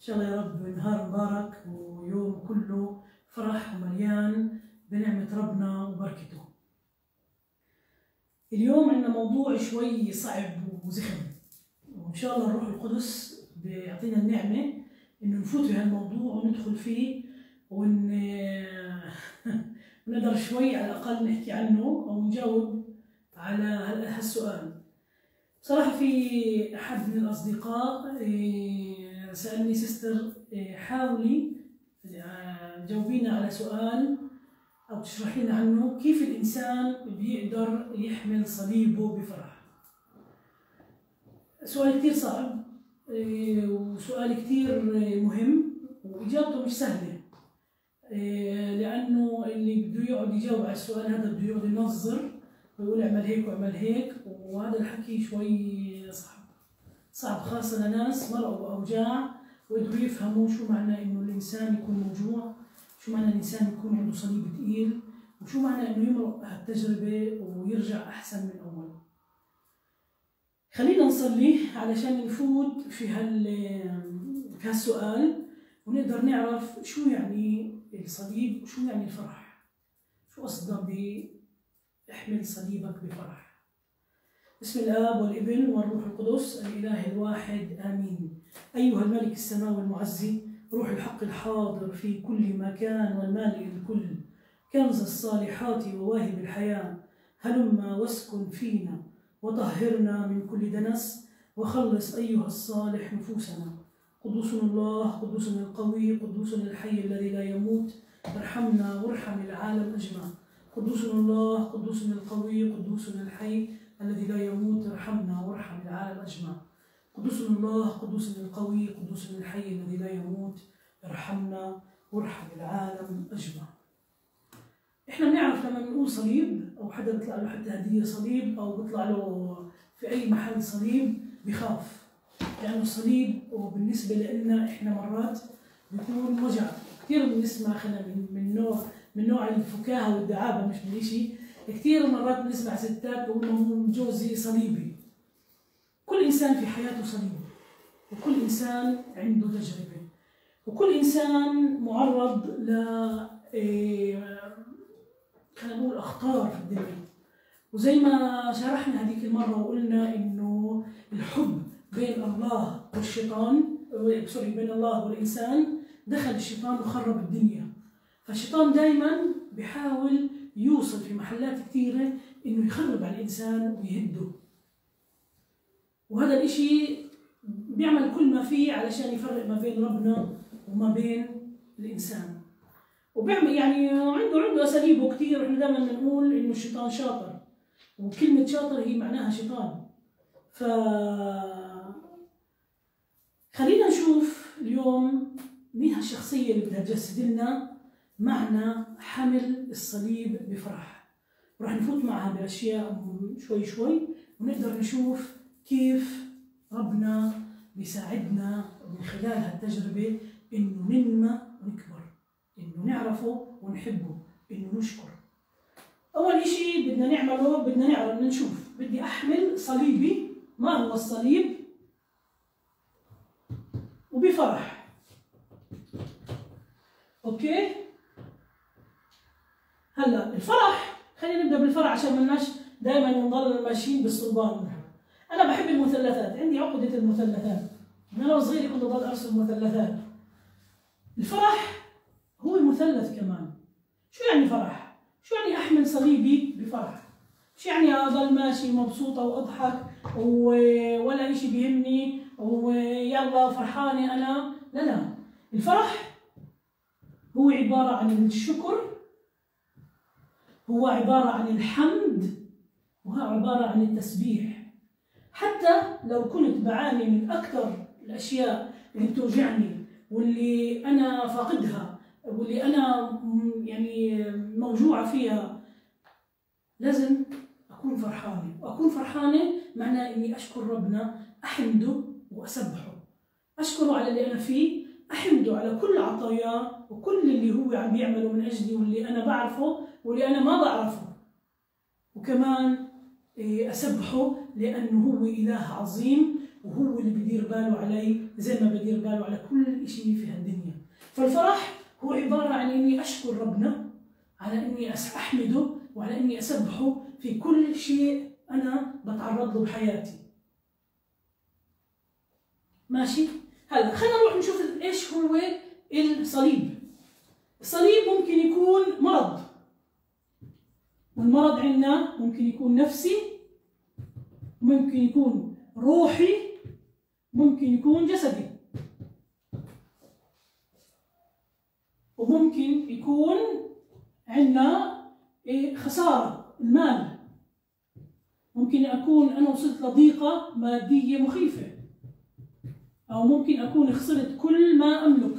شاء الله يا رب نهار مبارك ويوم كله فرح ومليان بنعمة ربنا وبركته. اليوم عندنا موضوع شوي صعب وزخم، وإن شاء الله الروح القدس بيعطينا النعمة إنه نفوت في هالموضوع وندخل فيه ونقدر شوي على الأقل نحكي عنه أو نجاوب على هالسؤال. صراحة في أحد من الأصدقاء سألني سيستر حاولي تجاوبينا على سؤال أو تشرحي لنا عنه كيف الإنسان بيقدر يحمل صليبه بفرح. سؤال كتير صعب وسؤال كتير مهم وإجابته مش سهلة، لأنه اللي بده يقعد يجاوب على السؤال هذا بده يقعد ينظر ويقول اعمل هيك واعمل هيك، وهذا الحكي شوي صعب خاصة لناس مرقوا بأوجاع وقدروا يفهموا شو معنى إنه الإنسان يكون موجوع، شو معنى الإنسان يكون عنده صليب تقيل، وشو معنى إنه يمرق هالتجربة ويرجع أحسن من أول. خلينا نصلي علشان نفوت في هالسؤال ونقدر نعرف شو يعني الصليب وشو يعني الفرح، شو قصدنا بإحمل صليبك بفرح. بسم الآب والابن والروح القدس الإله الواحد آمين. أيها الملك السماوي المعزي، روح الحق الحاضر في كل مكان والمالئ الكل، كنز الصالحات وواهب الحياة، هلما واسكن فينا وطهرنا من كل دنس، وخلص أيها الصالح نفوسنا. قدوس الله، قدوس القوي، قدوس الحي الذي لا يموت، ارحمنا وارحم العالم أجمع. قدوس الله، قدوس القوي، قدوس الحي الذي لا يموت، ارحمنا وارحم العالم أجمع. قدوس الله، قدوس القوي، قدوس الحي الذي لا يموت، ارحمنا وارحم العالم أجمع. احنا بنعرف لما بنقول صليب او حدا بيطلع له حتى هديه صليب او بيطلع له في اي محل صليب بخاف، لانه الصليب وبالنسبه لنا احنا مرات بيكون وجع. كثير بنسمع من نوع الفكاهه والدعابه، مش من شيء. كثير مرات بنسمع ستات بيقولوا جوزي صليبي. كل انسان في حياته صليب، وكل انسان عنده تجربه، وكل انسان معرض ل خلينا نقول أخطار في الدنيا. وزي ما شرحنا هذيك المرة وقلنا إنه الحب بين الله والشيطان، بين الله والإنسان، دخل الشيطان وخرب الدنيا. فالشيطان دائما بيحاول يوصل في محلات كثيرة إنه يخرب على الإنسان ويهده، وهذا الإشي بيعمل كل ما فيه علشان يفرق ما بين ربنا وما بين الإنسان، وبيعمل يعني عنده اساليبه كثير. احنا دائما بنقول انه الشيطان شاطر، وكلمه شاطر هي معناها شيطان. خلينا نشوف اليوم مين هالشخصيه اللي بدها تجسد لنا معنى حمل الصليب بفرح. راح نفوت معها باشياء شوي شوي ونقدر نشوف كيف ربنا بيساعدنا من خلال هالتجربه انه ننمى ونكبر، إنه نعرفه ونحبه، إنه نشكر. أول إشي بدنا نعمله بدنا نعرف نشوف بدي أحمل صليبي، ما هو الصليب، وبفرح. أوكي؟ هلا الفرح، خلينا نبدأ بالفرح عشان ما لناش دائما نضل ماشيين بالصلبان. أنا بحب المثلثات، عندي عقدة المثلثات، من أنا صغير كنت أضل أرسم مثلثات. الفرح هو مثلث كمان. شو يعني فرح؟ شو يعني أحمل صليبي بفرح؟ شو يعني أضل ماشي مبسوطة وأضحك ولا إشي بيهمني ويلا فرحانة أنا؟ لا، الفرح هو عبارة عن الشكر، هو عبارة عن الحمد، وهو عبارة عن التسبيح. حتى لو كنت بعاني من أكثر الأشياء اللي بتوجعني واللي أنا فاقدها واللي أنا يعني موجوعة فيها، لازم أكون فرحانة. وأكون فرحانة معناه إني أشكر ربنا، أحمده وأسبحه، أشكره على اللي أنا فيه، أحمده على كل عطاياه وكل اللي هو عم بيعمله من أجلي واللي أنا بعرفه واللي أنا ما بعرفه، وكمان أسبحه لأنه هو إله عظيم وهو اللي بدير باله علي زي ما بدير باله على كل كل شيء في هالدنيا. فالفرح هو عبارة عن إني أشكر ربنا على إني أحمده وعلى إني أسبحه في كل شيء أنا بتعرض له بحياتي. ماشي؟ هلا خلينا نروح نشوف إيش هو الصليب. الصليب ممكن يكون مرض، والمرض عندنا ممكن يكون نفسي، ممكن يكون روحي، ممكن يكون جسدي، وممكن يكون عندنا خسارة المال. ممكن أكون أنا وصلت لضيقة مادية مخيفة، أو ممكن أكون خسرت كل ما أملك.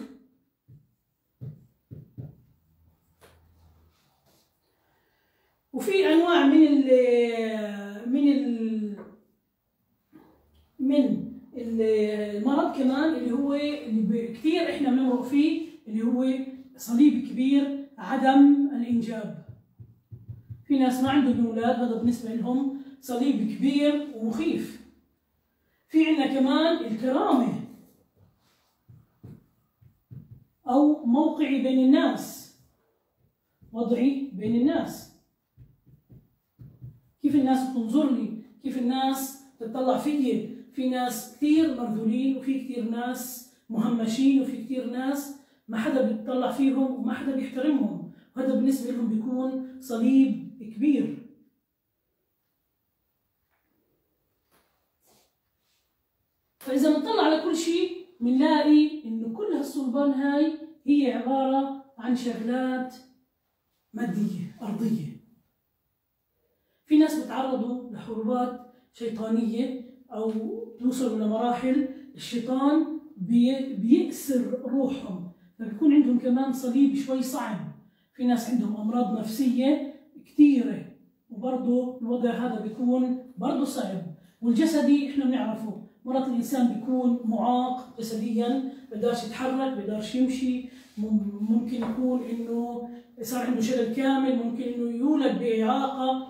وفي أنواع من المرض كمان اللي كثير إحنا بنمرق فيه، اللي هو صليب كبير، عدم الإنجاب. في ناس ما عندهم أولاد، هذا بالنسبة لهم صليب كبير ومخيف. في عندنا كمان الكرامة أو موقعي بين الناس، وضعي بين الناس، كيف الناس بتنظر لي، كيف الناس تطلع فيي. في ناس كثير مرذولين، وفي كثير ناس مهمشين، وفي كثير ناس ما حدا بيطلع فيهم وما حدا بيحترمهم، وهذا بالنسبة لهم بيكون صليب كبير. فإذا بنطلع على كل شيء بنلاقي إنه كل هالصلبان هاي هي عبارة عن شغلات مادية أرضية. في ناس بتعرضوا لحروبات شيطانية أو بيوصلوا لمراحل الشيطان بيكسر روحهم، فبيكون عندهم كمان صليب شوي صعب. في ناس عندهم أمراض نفسية كثيرة، وبرضه الوضع هذا بيكون برضه صعب. والجسدي إحنا بنعرفه، مرات الإنسان بيكون معاق جسديا، بقدرش يتحرك، بقدرش يمشي، ممكن يكون إنه صار عنده شلل كامل، ممكن إنه يولد بإعاقة.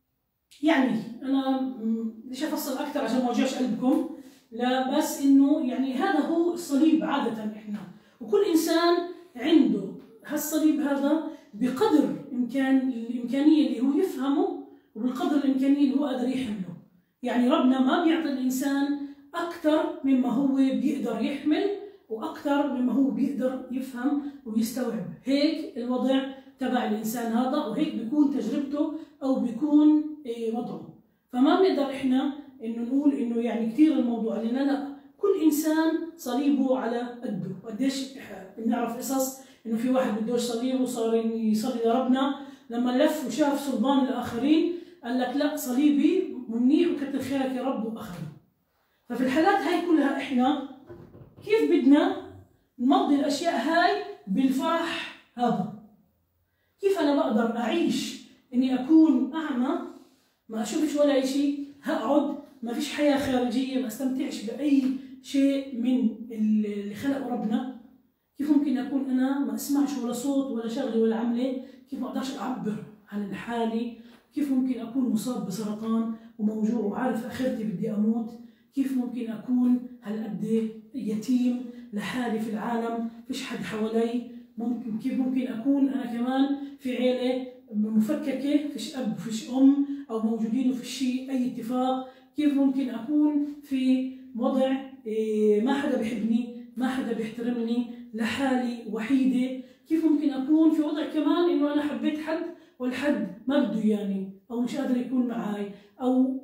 يعني أنا ليش أفصل أكثر عشان ما أوجعش قلبكم، لا بس إنه يعني هذا هو الصليب عادة إحنا، وكل إنسان عنده هالصليب هذا بقدر الإمكانية اللي هو يفهمه، وبالقدر الإمكانية اللي هو قادر يحمله. يعني ربنا ما بيعطي الإنسان أكثر مما هو بيقدر يحمل، وأكثر مما هو بيقدر يفهم ويستوعب. هيك الوضع تبع الإنسان هذا، وهيك بيكون تجربته أو بيكون وضعه. فما بنقدر إحنا إنه نقول إنه يعني كثير الموضوع لنا، لا، كل إنسان صليبه على قده. قديش بنعرف قصص إنه في واحد بدوش صليب وصار يصلي لربنا، لما لف وشاف صلبان الآخرين قال لك لا، صليبي منيح وكتر خيرك يا رب، وأخذه. ففي الحالات هاي كلها إحنا كيف بدنا نمضي الأشياء هاي بالفرح هذا؟ كيف أنا بقدر أعيش إني أكون أعمى، ما أشوفش ولا شيء، هقعد ما فيش حياة خارجية، ما استمتعش بأي شيء من اللي خلقه ربنا؟ كيف ممكن أكون أنا ما أسمعش ولا صوت ولا شغلة ولا عملة؟ كيف ما أقدرش أعبر عن حالي؟ كيف ممكن أكون مصاب بسرطان وموجوع وعارف آخرتي بدي أموت؟ كيف ممكن أكون هالقد يتيم لحالي في العالم، فيش حد حوالي؟ كيف ممكن أكون أنا كمان في عيلة مفككة، فيش أب وفيش أم أو موجودين وفيش شيء أي اتفاق؟ كيف ممكن أكون في وضع ما حدا بيحبني، ما حدا بيحترمني، لحالي وحيدة؟ كيف ممكن أكون في وضع كمان إنه أنا حبيت حد والحد ما بده يعني، أو مش قادر يكون معي، أو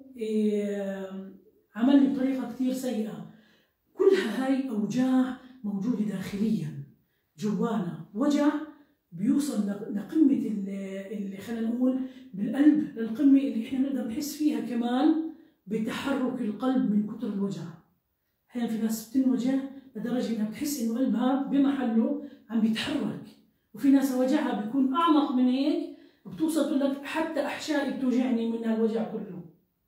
عملني بطريقة كثير سيئة؟ كلها هاي أوجاع موجودة داخليا جوانا، وجع بيوصل لقمة اللي خلينا نقول بالقلب، للقمة اللي احنا نقدر نحس فيها كمان بتحرك القلب من كتر الوجع. أحيانا في ناس بتنوجع لدرجة انها بتحس انه قلبها بمحله عم بيتحرك، وفي ناس وجعها بيكون أعمق من هيك، وبتوصل تقول لك حتى أحشائي بتوجعني من هالوجع كله.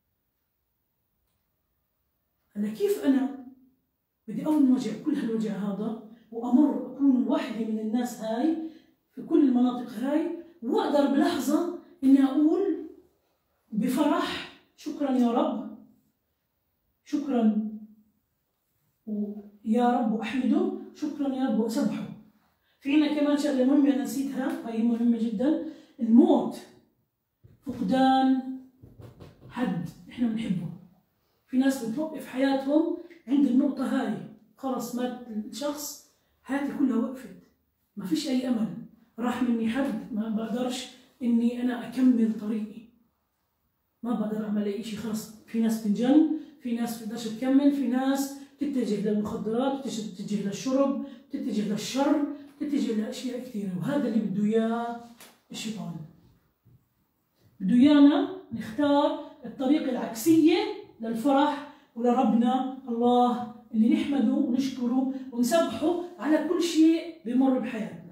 أنا كيف أنا بدي أول وجع كل هالوجع هذا وأمر أكون وحدي من الناس هاي في كل المناطق هاي، وأقدر بلحظة إني أقول بفرح شكرا يا رب، شكرا يا رب، وأحمده شكرا يا رب واسبحه. في عنا كمان شغله مهمه انا نسيتها، هي مهمه جدا، الموت، فقدان حد احنا بنحبه. في ناس بتوقف حياتهم عند النقطه هاي، خلص مات الشخص حياتي كلها وقفت، ما فيش اي امل، راح مني حد، ما بقدرش اني انا اكمل طريقي، ما بقدر اعمل اي شيء، خلص. في ناس بتنجن، في ناس بتقدرش تكمل، في ناس تتجه للمخدرات، تتجه للشرب، تتجه للشر، تتجه لاشياء كثيره، وهذا اللي بده اياه الشيطان. بده ايانا نختار الطريقه العكسيه للفرح ولربنا الله، اللي نحمده ونشكره ونسبحه على كل شيء بمر بحياتنا.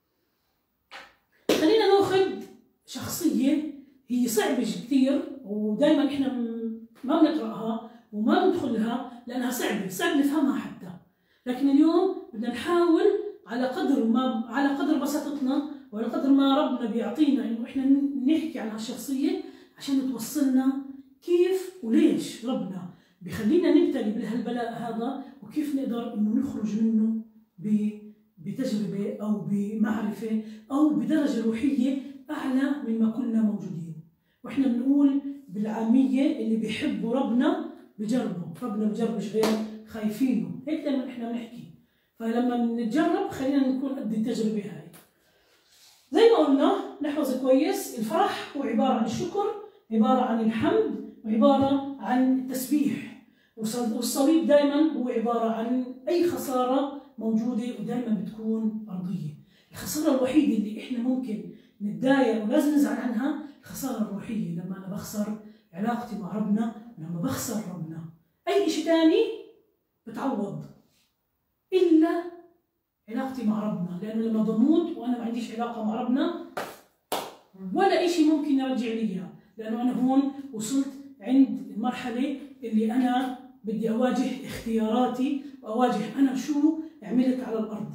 خلينا ناخذ شخصيه هي صعبه كثير، ودائما احنا ما بنقراها وما بندخلها لانها صعبه، صعب نفهمها حتى، لكن اليوم بدنا نحاول على قدر بساطتنا وعلى قدر ما ربنا بيعطينا انه احنا نحكي عن هالشخصيه عشان توصلنا كيف وليش ربنا بخلينا نبتلي بهالبلاء هذا، وكيف نقدر انه نخرج منه بتجربه او بمعرفه او بدرجه روحيه اعلى مما كنا موجودين. واحنا بنقول بالعاميه اللي بيحبوا ربنا بجربوا، ربنا بجربش غير خايفينه، هيك دائما احنا بنحكي. فلما نتجرب خلينا نكون قد التجربه هاي. زي ما قلنا نحفظ كويس، الفرح هو عباره عن الشكر، عباره عن الحمد، وعباره عن التسبيح. والصليب دائما هو عباره عن اي خساره موجوده ودائما بتكون ارضيه. الخساره الوحيده اللي احنا ممكن نتضايق ولازم نزعل عنها الخساره الروحيه، لما انا بخسر علاقتي مع ربنا، لما بخسر ربنا. اي شيء ثاني بتعوض الا علاقتي مع ربنا، لانه لما بموت وانا ما عنديش علاقه مع ربنا ولا شيء ممكن يرجع لي اياه، لانه انا هون وصلت عند المرحله اللي انا بدي اواجه اختياراتي واواجه انا شو عملت على الارض.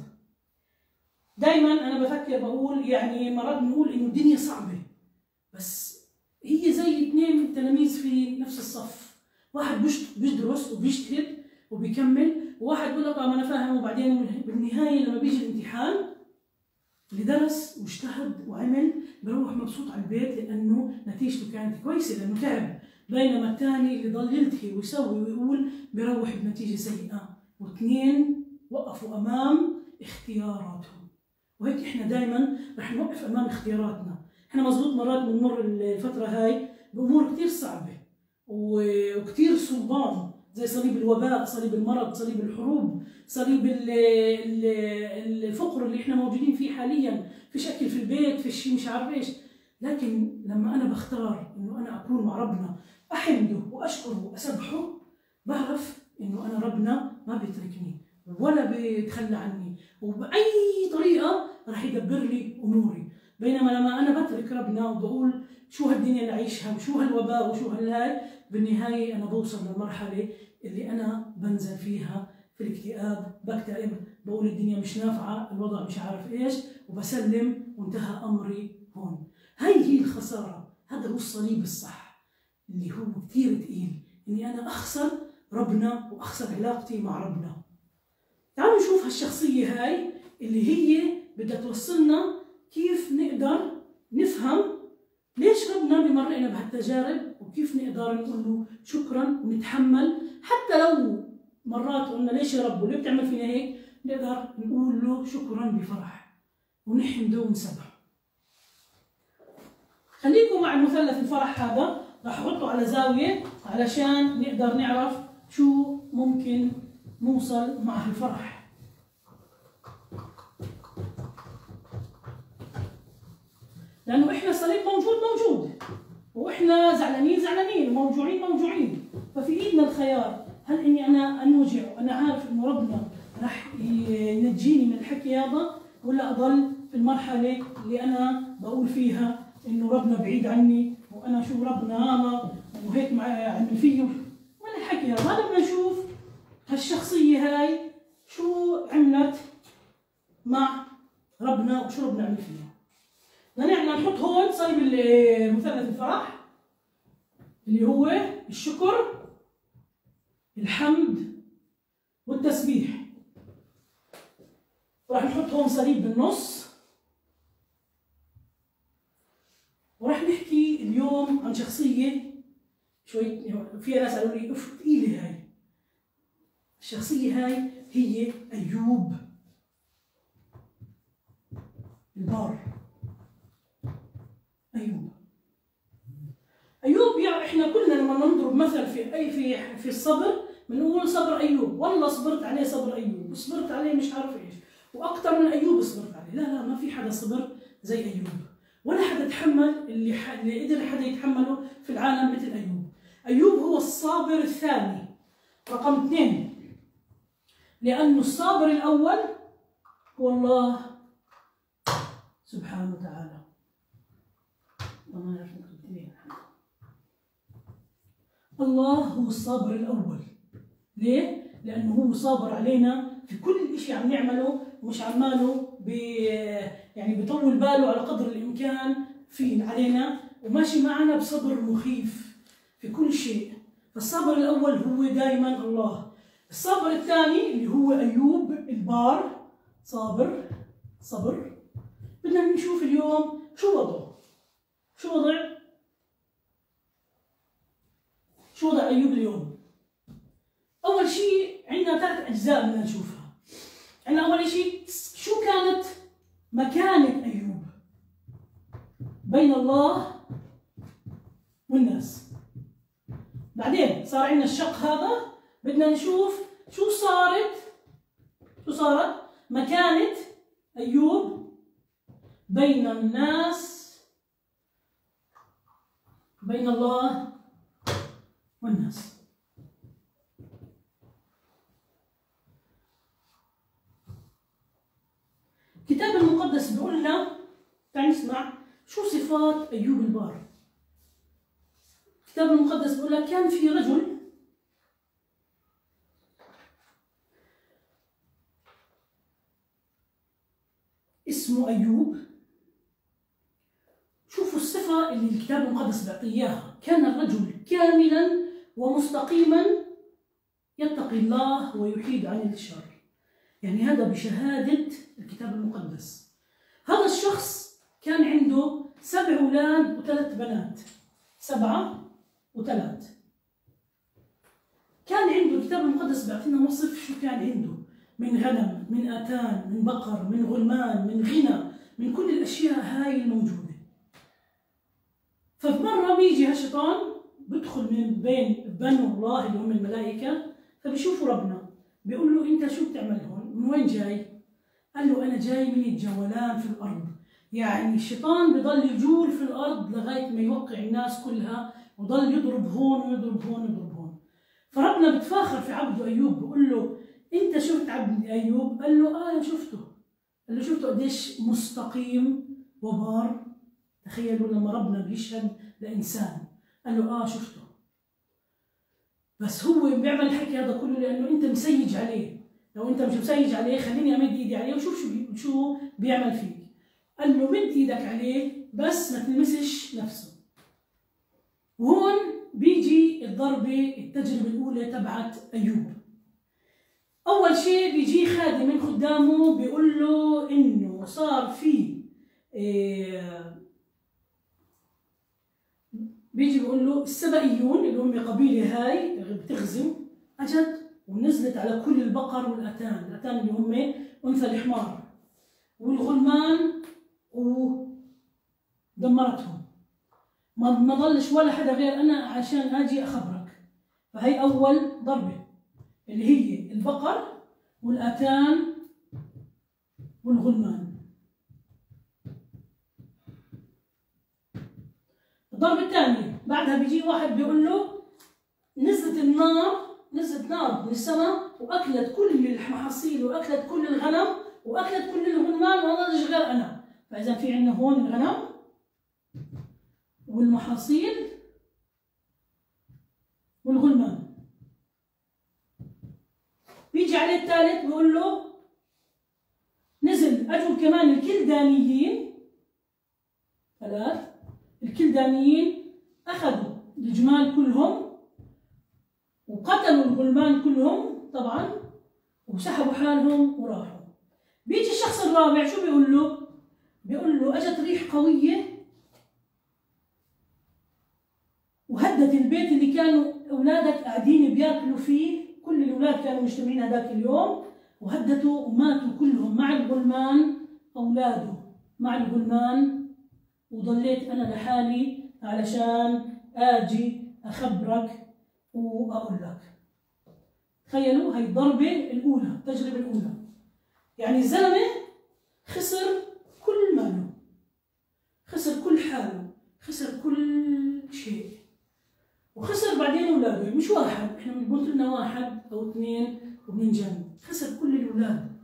دائما انا بفكر بقول، يعني مرات بنقول انه الدنيا صعبه، بس هي زي اثنين تلاميذ في نفس الصف، واحد بيدرس وبيجتهد وبيكمل، وواحد بيقول لك ما انا فاهم، وبعدين بالنهايه لما بيجي الامتحان اللي درس واجتهد وعمل بروح مبسوط على البيت لانه نتيجته كانت كويسه لانه تعب، بينما الثاني اللي ضل يلتهي ويسوي ويقول بروح بنتيجه سيئه، واثنين وقفوا امام اختياراتهم. وهيك احنا دائما رح نوقف امام اختياراتنا. احنا مزبوط مرات بنمر الفتره هاي بامور كثير صعبه وكثير صلبان، زي صليب الوباء، صليب المرض، صليب الحروب، صليب الفقر اللي احنا موجودين فيه حاليا، فيش اكل في البيت، فيش مش عارف ايش. لكن لما انا بختار انه انا اكون مع ربنا، احمده واشكره واسبحه، بعرف انه انا ربنا ما بيتركني ولا بيتخلى عني، وباي طريقه راح يدبر لي اموري. بينما لما انا بترك ربنا وبقول شو هالدنيا اللي اعيشها وشو هالوباء وشو هالهاي، بالنهايه انا بوصل للمرحله اللي انا بنزل فيها في الاكتئاب، بكتئب، بقول الدنيا مش نافعه، الوضع مش عارف ايش، وبسلم وانتهى امري هون. هي الخساره، هذا هو الصليب الصح اللي هو كثير ثقيل، اني انا اخسر ربنا واخسر علاقتي مع ربنا. تعالوا نشوف هالشخصيه هاي اللي هي بدها توصلنا كيف نقدر نفهم ليش ربنا بمرقنا بهالتجارب، وكيف نقدر نقول له شكرا ونتحمل، حتى لو مرات قلنا ليش يا رب وليه بتعمل فينا هيك، نقدر نقول له شكرا بفرح ونحمده ونسبحه. خليكم مع المثلث الفرح هذا، راح احطه على زاويه علشان نقدر نعرف شو ممكن نوصل مع الفرح. لانه احنا الصليب موجود، واحنا زعلانين وموجوعين، ففي ايدنا الخيار، هل اني انا انوجع وانا عارف انه ربنا راح ينجيني من الحكي هذا، ولا اضل في المرحله اللي انا بقول فيها انه ربنا بعيد عني وانا شو ربنا هذا وهيك عمل فيه ولا الحكي هذا. بدنا نشوف هالشخصيه هاي شو عملت مع ربنا وشو ربنا عمل فيها. بدنا نحط هون صليب المثلث الفرح اللي هو الشكر، الحمد والتسبيح. وراح نحط هون صليب بالنص. وراح نحكي اليوم عن شخصية شوي فيها ناس قالوا لي اف ثقيلة هاي. الشخصية هاي هي أيوب البار. أيوب يعني احنا كلنا لما نضرب مثل في الصبر بنقول صبر أيوب، والله صبرت عليه صبر أيوب، وصبرت عليه مش عارف ايش، وأكثر من أيوب صبرت عليه. لا ما في حدا صبر زي أيوب، ولا حدا تحمل اللي قدر حدا يتحمله في العالم مثل أيوب. أيوب هو الصابر الثاني، رقم 2، لأنه الصابر الأول هو الله سبحانه وتعالى. الله هو الصابر الأول. ليه؟ لأنه هو صابر علينا في كل شيء عم نعمله، ومش عماله يعني بيطول باله على قدر الإمكان علينا، وماشي معنا بصبر مخيف في كل شيء. فالصابر الأول هو دائما الله. الصابر الثاني اللي هو أيوب البار، صبر. بدنا نشوف اليوم شو وضع أيوب اليوم. أول شيء عندنا 3 أجزاء بدنا نشوفها. عندنا أول شيء شو كانت مكانة أيوب بين الله والناس. بعدين صار عندنا الشق هذا، بدنا نشوف شو صارت مكانة أيوب بين الناس، بين الله والناس. الكتاب المقدس بيقول لنا، تعال نسمع شو صفات أيوب البار. الكتاب المقدس بيقول لك كان في رجل اسمه أيوب. شوفوا الصفة اللي الكتاب المقدس بيعطيه إياها. كان الرجل كاملا ومستقيما يتقي الله ويحيد عن الشر. يعني هذا بشهادة الكتاب المقدس. هذا الشخص كان عنده 7 أولاد و3 بنات، 7 و3. كان عنده الكتاب المقدس بيعطينا وصف شو كان عنده من غنم، من آتان، من بقر، من غلمان، من غنى، من كل الأشياء هاي الموجودة. فمرة بيجي هالشيطان بدخل من بين بنو الله اللي هم الملائكة، فبيشوفوا ربنا بيقول له أنت شو بتعمل هون؟ من وين جاي؟ قال له أنا جاي من الجولان في الأرض. يعني الشيطان بضل يجول في الأرض لغاية ما يوقع الناس كلها، وضل يضرب هون ويضرب هون ويضرب هون. فربنا بتفاخر في عبده أيوب، بيقول له أنت شفت عبدي أيوب؟ قال له أنا شفته. قال له شفته قديش مستقيم وبار. تخيلوا لما ربنا بيشهد لإنسان، قال له شفته. بس هو بيعمل الحكي هذا كله لأنه أنت مسيج عليه. لو أنت مش مسيج عليه خليني أمد إيدي عليه وشوف شو بيعمل فيك. قال له مد إيدك عليه بس ما تلمسش نفسه. وهون بيجي التجربة الأولى تبعت أيوب. أول شيء بيجي خادم من خدامه بيقول له إنه صار في بيجي بيقول له السبئيون اللي هم قبيلة هاي بتغزو أجت ونزلت على كل البقر والأتان. الأتان اللي هم أنثى الحمار والغلمان، ودمرتهم. ما ضلش ولا حدا غير أنا عشان أجي أخبرك. فهي أول ضربة اللي هي البقر والأتان والغلمان. الضربة الثانية بعدها بيجي واحد بيقول له نزلت نار من السماء وأكلت كل المحاصيل وأكلت كل الغنم وأكلت كل الغلمان وما ضلش غير أنا. فإذا في عندنا هون الغنم والمحاصيل والغلمان. بيجي عليه الثالث بيقول له نزل أجوا كمان الكلدانيين. 3 الكلدانيين أخذوا الجمال كلهم وقتلوا الغلمان كلهم طبعا وسحبوا حالهم وراحوا. بيجي الشخص الرابع شو بيقول له؟ بيقول له اجت ريح قوية وهدت البيت اللي كانوا اولادك قاعدين بياكلوا فيه، كل الاولاد كانوا مجتمعين هذاك اليوم، وهدتوا وماتوا كلهم مع الغلمان، اولاده مع الغلمان، وضليت انا لحالي علشان اجي اخبرك واقول لك. تخيلوا هي الضربة الأولى، التجربة الأولى. يعني الزلمة خسر كل ماله، خسر كل حاله، خسر كل شيء، وخسر بعدين أولاده. مش واحد، إحنا بنقول لنا واحد أو اثنين وبننجن، خسر كل الأولاد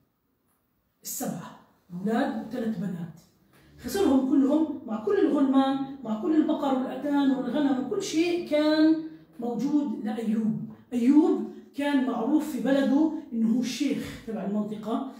السبعة، أولاد وثلاث بنات، خسرهم كلهم مع كل الغلمان، مع كل البقر والأتان والغنم وكل شيء كان موجود لأيوب. أيوب كان معروف في بلده إنه هو الشيخ تبع المنطقة.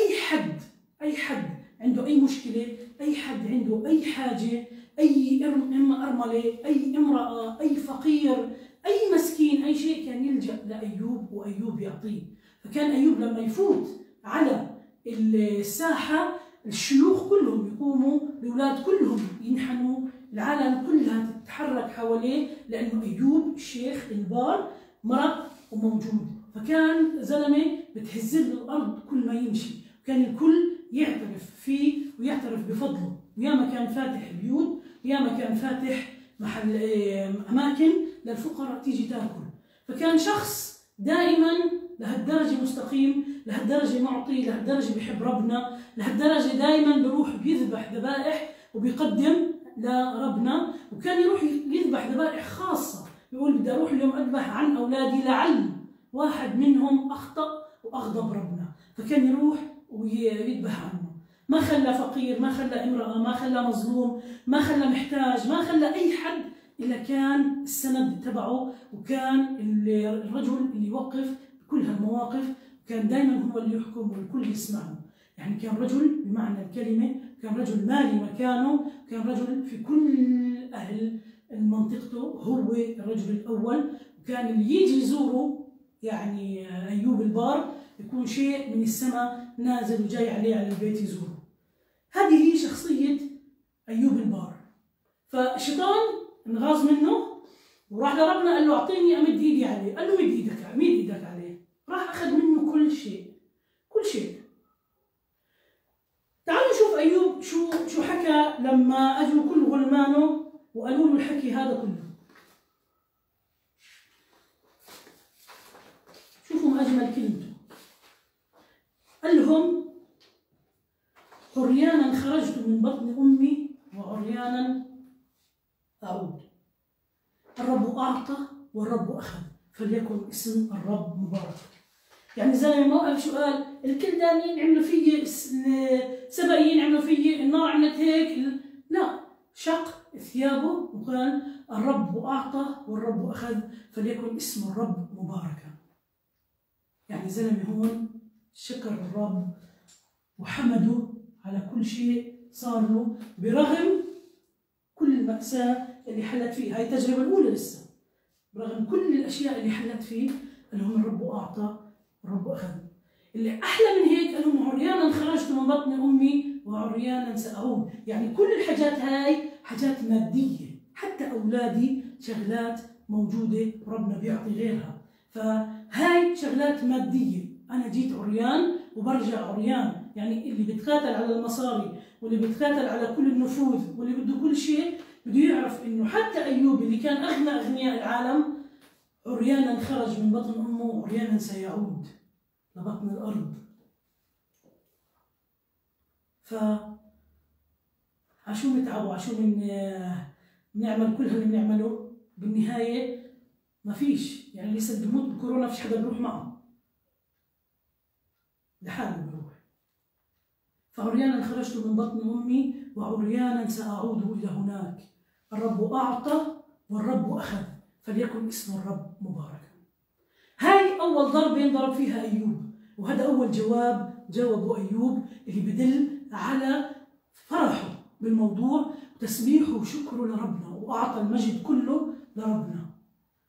أي حد عنده أي مشكلة، أي حد عنده أي حاجة، أي أرملة، أي امرأة، أي فقير، أي مسكين، أي شيء، كان يلجأ لأيوب وأيوب يعطيه. فكان أيوب لما يفوت على الساحة الشيوخ كلهم يقوموا، الأولاد كلهم ينحنوا، العالم كلها تتحرك حواليه، لأنه أيوب الشيخ البار مرق وموجود. فكان زلمة بتهز له الأرض كل ما يمشي، كان الكل يعترف فيه ويعترف بفضله. وياما كان فاتح بيوت، وياما كان فاتح محل أماكن للفقراء تيجي تاكل. فكان شخص دائما لهالدرجة مستقيم، لهالدرجة معطي، لهالدرجة بيحب ربنا، لهالدرجة دائما بيروح بيذبح ذبائح وبيقدم لربنا. وكان يروح يذبح ذبائح خاصة، يقول بدي اروح اليوم اذبح عن اولادي لعل واحد منهم اخطأ واغضب ربنا. فكان يروح ويذبح عنه، ما خلى فقير، ما خلى امرأة، ما خلى مظلوم، ما خلى محتاج، ما خلى اي حد الا كان السند تبعه. وكان الرجل اللي يوقف بكل هالمواقف، كان دائما هو اللي يحكم والكل يسمعه. يعني كان رجل بمعنى الكلمة، كان رجل مالي مكانه، كان رجل في كل اهل منطقته هو الرجل الأول. وكان اللي يجي يزوره يعني أيوب البار يكون شيء من السماء نازل وجاي عليه على البيت يزوره. هذه هي شخصية أيوب البار. فالشيطان انغاظ منه وراح لربنا قال له أعطيني أمد إيدي عليه. قال له مد إيدك عليه. راح أخذ منه كل شيء. تعالوا نشوف أيوب شو حكى لما أجوا كل غلمانه وقالوا له الحكي هذا كله. شوفوا ما أجمل كلمته. قال لهم عريانا خرجت من بطن أمي وعريانا أعود. الرب أعطى والرب أخذ، فليكن اسم الرب مبارك. يعني زي ما وقف شو قال؟ الكلدانيين عملوا فيي، السبائيين عملوا فيي، النار عملت هيك. لا، شق ثيابه وقال الرب أعطى والرب أخذ، فليكن اسم الرب مباركا. يعني زلمة هون شكر الرب وحمده على كل شيء صار له برغم كل المأساة اللي حلت فيه. هاي التجربة الأولى لسه، برغم كل الأشياء اللي حلت فيه قال لهم الرب أعطى والرب أخذ. اللي أحلى من هيك قال لهم عريانا خرجت من بطن أمي وعريانا سأعود. يعني كل الحاجات هاي حاجات مادية، حتى أولادي شغلات موجودة وربنا بيعطي غيرها. فهاي شغلات مادية، أنا جيت عريان وبرجع عريان. يعني اللي بيتقاتل على المصاري واللي بيتقاتل على كل النفوذ واللي بده كل شيء بده يعرف إنه حتى أيوب اللي كان أغنى أغنياء العالم عريانا خرج من بطن أمه وعريانا سيعود لبطن الأرض. عشو نتعب وعشو نعمل كل اللي بنعمله بالنهاية ما فيش. يعني لسه بموت بكورونا فيش حدا بروح معه، لحاله بروح. فعريانا خرجت من بطن أمي وعريانا سأعود إلى هناك. الرب أعطى والرب أخذ، فليكن اسم الرب مباركا. هاي أول ضربة ينضرب فيها أيوب، وهذا أول جاوبه أيوب اللي بدل على فرحه بالموضوع وتسبيحه وشكره لربنا، وأعطى المجد كله لربنا.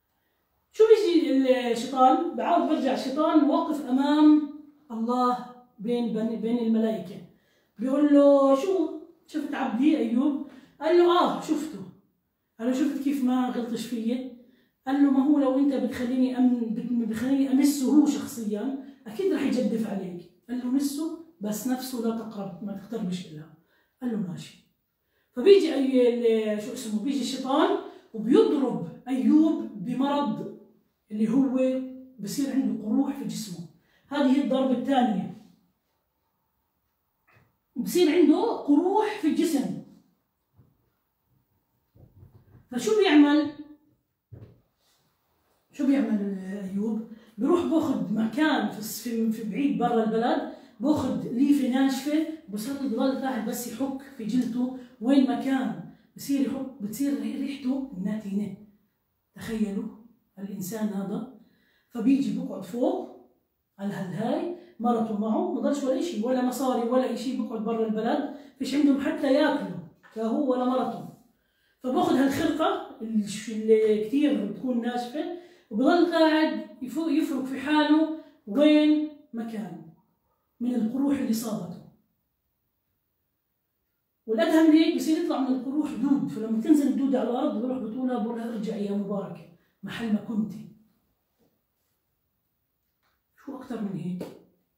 شو بيجي الشيطان؟ بعاود برجع الشيطان موقف أمام الله بين الملائكة. بيقول له شو شفت عبدي أيوب؟ قال له شفته. قال له شفت كيف ما غلطش فيي؟ قال له ما هو لو أنت بتخليني أمسه هو شخصيا أكيد رح يجدف عليك. قال له مسه بس نفسه لا تقرب، ما تقتربش إلها. قال له ماشي. فبيجي بيجي الشيطان وبيضرب أيوب بمرض اللي هو بصير عنده قروح في جسمه. هذه هي الضربة الثانية، بصير عنده قروح في الجسم. فشو بيعمل؟ أيوب؟ بيروح باخذ مكان في بعيد برا البلد، باخذ ليفة ناشفة، بضل قاعد بس يحك في جلده وين ما كان، بصير يحك، بتصير ريحته ناتنة. تخيلوا الإنسان هذا. فبيجي بقعد فوق على هاي مرته معه، ما ضلش ولا شيء، ولا مصاري ولا شيء، بقعد برا البلد، فيش عندهم حتى ياكلوا لا هو ولا مرته. فباخذ هالخرقة اللي كثير بتكون ناشفة، وبضل قاعد يفرك في حاله وين ما كان من القروح اللي صابته. والأدهم هيك بصير يطلع من القروح دود، فلما تنزل الدودة على الأرض بروح بقولها ارجعي يا مباركة محل ما كنتي. شو أكثر من هيك؟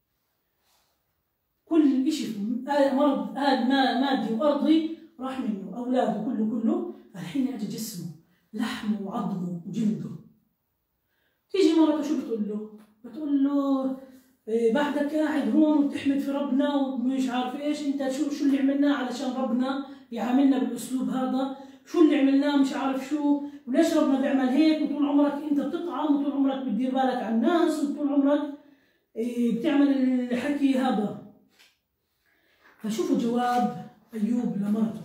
كل إشي مرض مادي وأرضي راح منه، أولاده كله الحين أجى جسمه، لحمه وعظمه وجلده. تيجي مرته شو بتقول له؟ بتقول له بعدك قاعد هون وتحمد في ربنا ومش عارف ايش، انت شو اللي عملناه علشان ربنا يعاملنا بالاسلوب هذا؟ شو اللي عملناه مش عارف شو، وليش ربنا بيعمل هيك؟ وطول عمرك انت بتطعم، وطول عمرك بتدير بالك على الناس، وطول عمرك بتعمل الحكي هذا. فشوفوا جواب ايوب لمرته،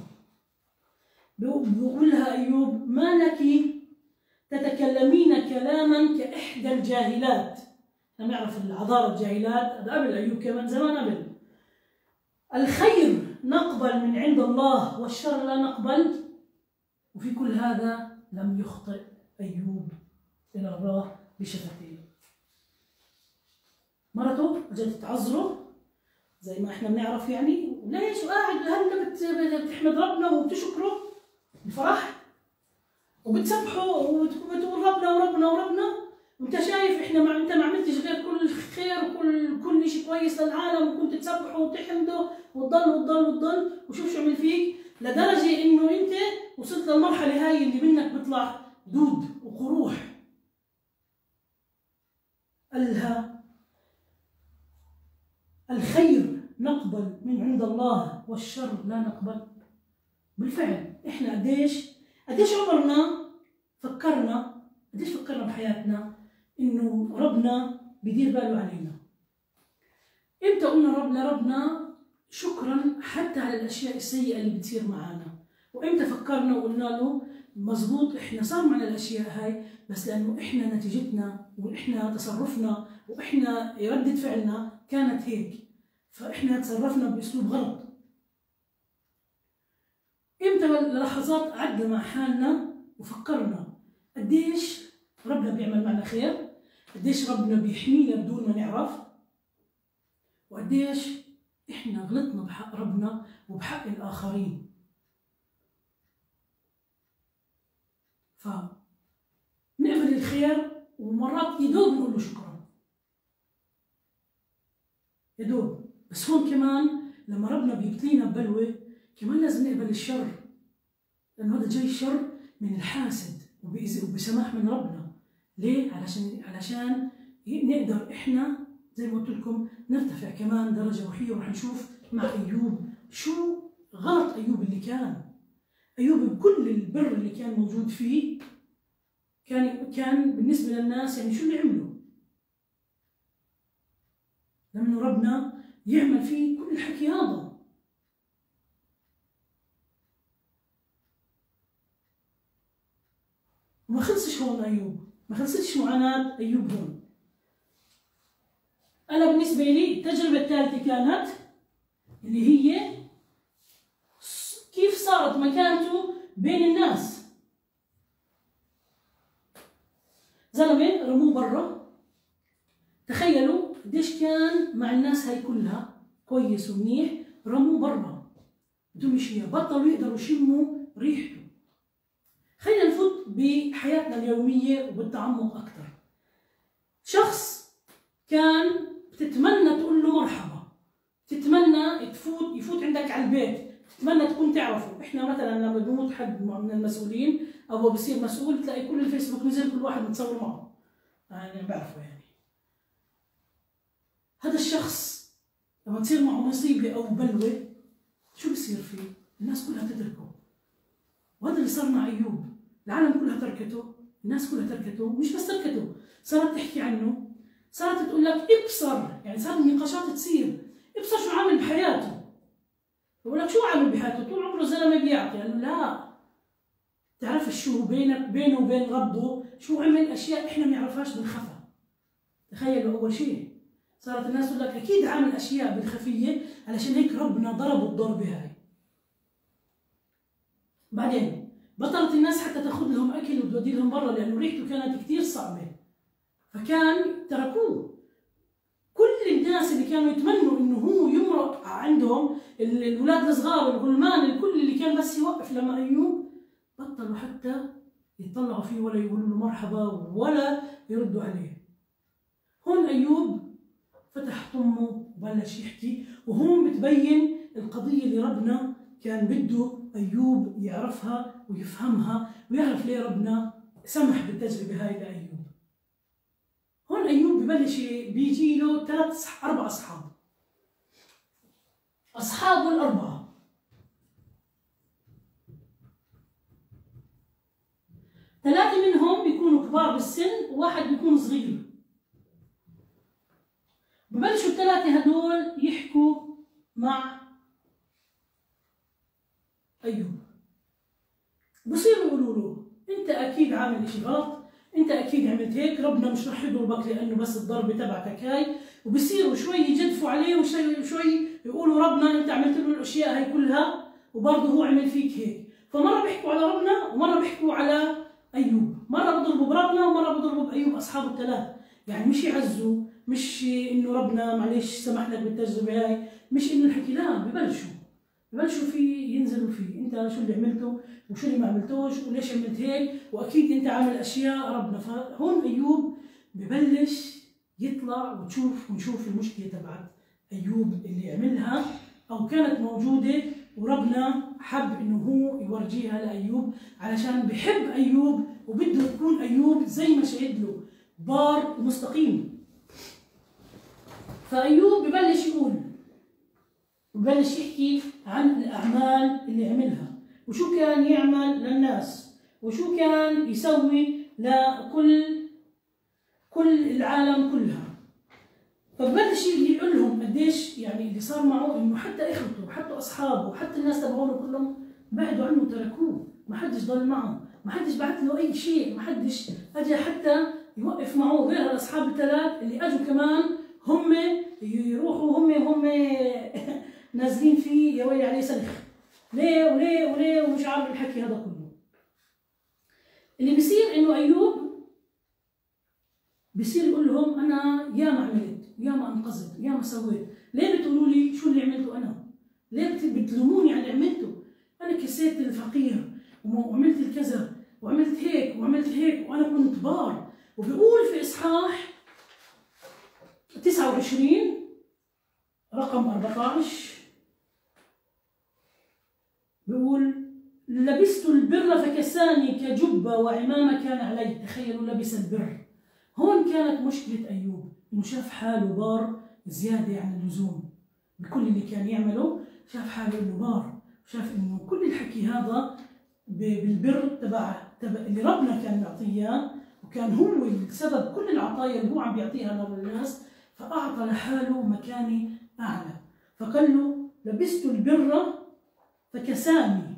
بيقول لها ايوب: ما لك تتكلمين كلاما كإحدى الجاهلات. احنا بنعرف العذارى الجاهلات، هذا قبل ايوب كمان، زمان قبل. الخير نقبل من عند الله والشر لا نقبل. وفي كل هذا لم يخطئ ايوب الى الله بشفتيه. مرته اجت تعذره زي ما احنا بنعرف يعني، ليش قاعد هلا بتحمد ربنا وبتشكره بفرح وبتسبحه وبتقول ربنا، وانت شايف انت ما عملتش غير كل خير وكل شيء كويس للعالم، وكنت تسبحه وتحمده وتضل وشوف شو عمل فيك، لدرجه انه انت وصلت للمرحله هاي اللي منك بيطلع دود وقروح. قالها: الخير نقبل من عند الله والشر لا نقبل. بالفعل احنا قديش عمرنا فكرنا بحياتنا انه ربنا بيدير باله علينا؟ امتى قلنا لربنا شكرا حتى على الاشياء السيئه اللي بتصير معنا؟ وامتى فكرنا وقلنا له مزبوط احنا صار معنا الاشياء هاي، بس لانه احنا نتيجتنا واحنا تصرفنا واحنا ردة فعلنا كانت هيك، فاحنا تصرفنا باسلوب غلط. امتى لحظات قعدنا مع حالنا وفكرنا قديش ربنا بيعمل معنا خير، قديش ربنا بيحمينا بدون ما نعرف، وقديش احنا غلطنا بحق ربنا وبحق الاخرين. فنقبل الخير ومرات يدوب نقول له شكرا، يدوب. بس هون كمان لما ربنا بيبتلينا ببلوه كمان لازم نقبل الشر، لأنه هذا جاي الشر من الحاسد وبسماح من ربنا. ليه؟ علشان نقدر احنا زي ما قلت لكم نرتفع كمان درجة روحية. ورح نشوف مع أيوب شو غلط أيوب اللي كان. أيوب بكل البر اللي كان موجود فيه كان بالنسبة للناس يعني شو اللي عمله؟ لأنه ربنا يعمل فيه كل الحكي هذا. وما خلصش هون أيوب، ما خلصتش معاناة أيوب هون. أنا بالنسبة لي التجربة الثالثة كانت اللي هي كيف صارت مكانته بين الناس. زلمة رموه برا، تخيلوا قديش كان مع الناس هاي كلها كويس ومنيح، رموه برا بدون مشيه، بطلوا يقدروا يشموا ريحته. خلينا نفوت بحياتنا اليوميه وبالتعمق اكثر. شخص كان بتتمنى تقول له مرحبا، تتمنى يفوت عندك على البيت، تتمنى تكون تعرفه. احنا مثلا لما بيموت حد من المسؤولين او هو بصير مسؤول، تلاقي كل الفيسبوك نزل كل واحد متصور معه، يعني بعرفه. يعني هذا الشخص لما تصير معه مصيبه او بلوه شو بصير فيه؟ الناس كلها تتركه. وهذا اللي صار مع ايوب، العالم كلها تركته، الناس كلها تركته، مش بس تركته، صارت تحكي عنه، صارت تقول لك ابصر، يعني صارت النقاشات تصير ابصر شو عامل بحياته. بقول لك شو عامل بحياته؟ طول عمره زلمه بيعطي. يعني لا، تعرف شو بينه وبين ربه شو عمل اشياء احنا ما نعرفهاش بالخفا. تخيلوا اول شيء صارت الناس تقول لك اكيد عامل اشياء بالخفيه، علشان هيك ربنا ضربه الضربه هاي. بعدين بطلت الناس حتى تاخذ لهم اكل وتودي لهم برا، لانه ريحته كانت كثير صعبه، فكان تركوه. كل الناس اللي كانوا يتمنوا انه هو يمرق عندهم، الاولاد الصغار والغلمان، الكل اللي كان بس يوقف لما ايوب، بطلوا حتى يطلعوا فيه ولا يقولوا له مرحبا ولا يردوا عليه. هون ايوب فتح طمه وبلش يحكي، وهون بتبين القضيه اللي ربنا كان بده ايوب يعرفها ويفهمها، ويعرف ليه ربنا سمح بالتجربه هاي لايوب. هون ايوب ببلش بيجي له 4 اصحاب. اصحابه الاربعه 3 منهم بيكونوا كبار بالسن وواحد بيكون صغير. ببلشوا ال3 هدول يحكوا مع ايوب، بصيروا يقولوا له انت اكيد عامل اشي غلط، انت اكيد عملت هيك، ربنا مش رح يضربك لانه بس الضربه تبعتك هاي. وبصيروا شوي يجدفوا عليه وشوي يقولوا ربنا انت عملت له الاشياء هاي كلها وبرضه هو عمل فيك هيك. فمره بيحكوا على ربنا ومره بيحكوا على ايوب، مره بضربوا بربنا ومره بضربوا بايوب. اصحاب ال3 يعني مش يعزوا، مش انه ربنا معلش سمح لك بالتجربه هاي، مش انه الحكي، لا، ببلشوا فيه ينزلوا فيه، انت شو اللي عملته وشو اللي ما عملتوش وليش عملت هيك، واكيد انت عامل اشياء ربنا. فهون ايوب ببلش يطلع ونشوف المشكله تبعت ايوب اللي عملها او كانت موجوده، وربنا حب انه هو يورجيها لايوب علشان بحب ايوب وبده يكون ايوب زي ما شهد له بار ومستقيم. فايوب ببلش يحكي عن الأعمال اللي عملها، وشو كان يعمل للناس، وشو كان يسوي لكل العالم كلها. فببلش يقول لهم قديش يعني اللي صار معه، انه حتى اخوته وحتى اصحابه وحتى الناس تبعونه كلهم بعدوا عنه وتركوه، ما حدش ضل معه، ما حدش بعث له اي شيء، ما حدش اجى حتى يوقف معه غير الاصحاب ال3 اللي اجوا كمان هم يروحوا هم نازلين فيه يا ويلي عليه سلخ، ليه وليه وليه ومش عارف الحكي هذا كله. اللي بصير انه ايوب بصير يقول لهم انا يا ما عملت يا ما انقذت يا ما سويت، ليه بتقولوا لي شو اللي عملته انا؟ ليه بتلوموني على اللي عملته؟ انا كسيت الفقير وعملت الكذا وعملت هيك وعملت هيك وانا كنت بار. وبيقول في اصحاح 29 رقم 14 بيقول لبست البر فكساني كجبة وعمامة كان علي. تخيلوا لبس البر. هون كانت مشكلة أيوب، إنه شاف حاله بار زيادة عن اللزوم بكل اللي كان يعمله، شاف حاله إنه بار، شاف إنه كل الحكي هذا بالبر تبع اللي ربنا كان يعطيه، وكان هو السبب كل العطايا اللي هو عم بيعطيها للناس، فأعطى لحاله مكانة أعلى. فقال له لبست البر فكساني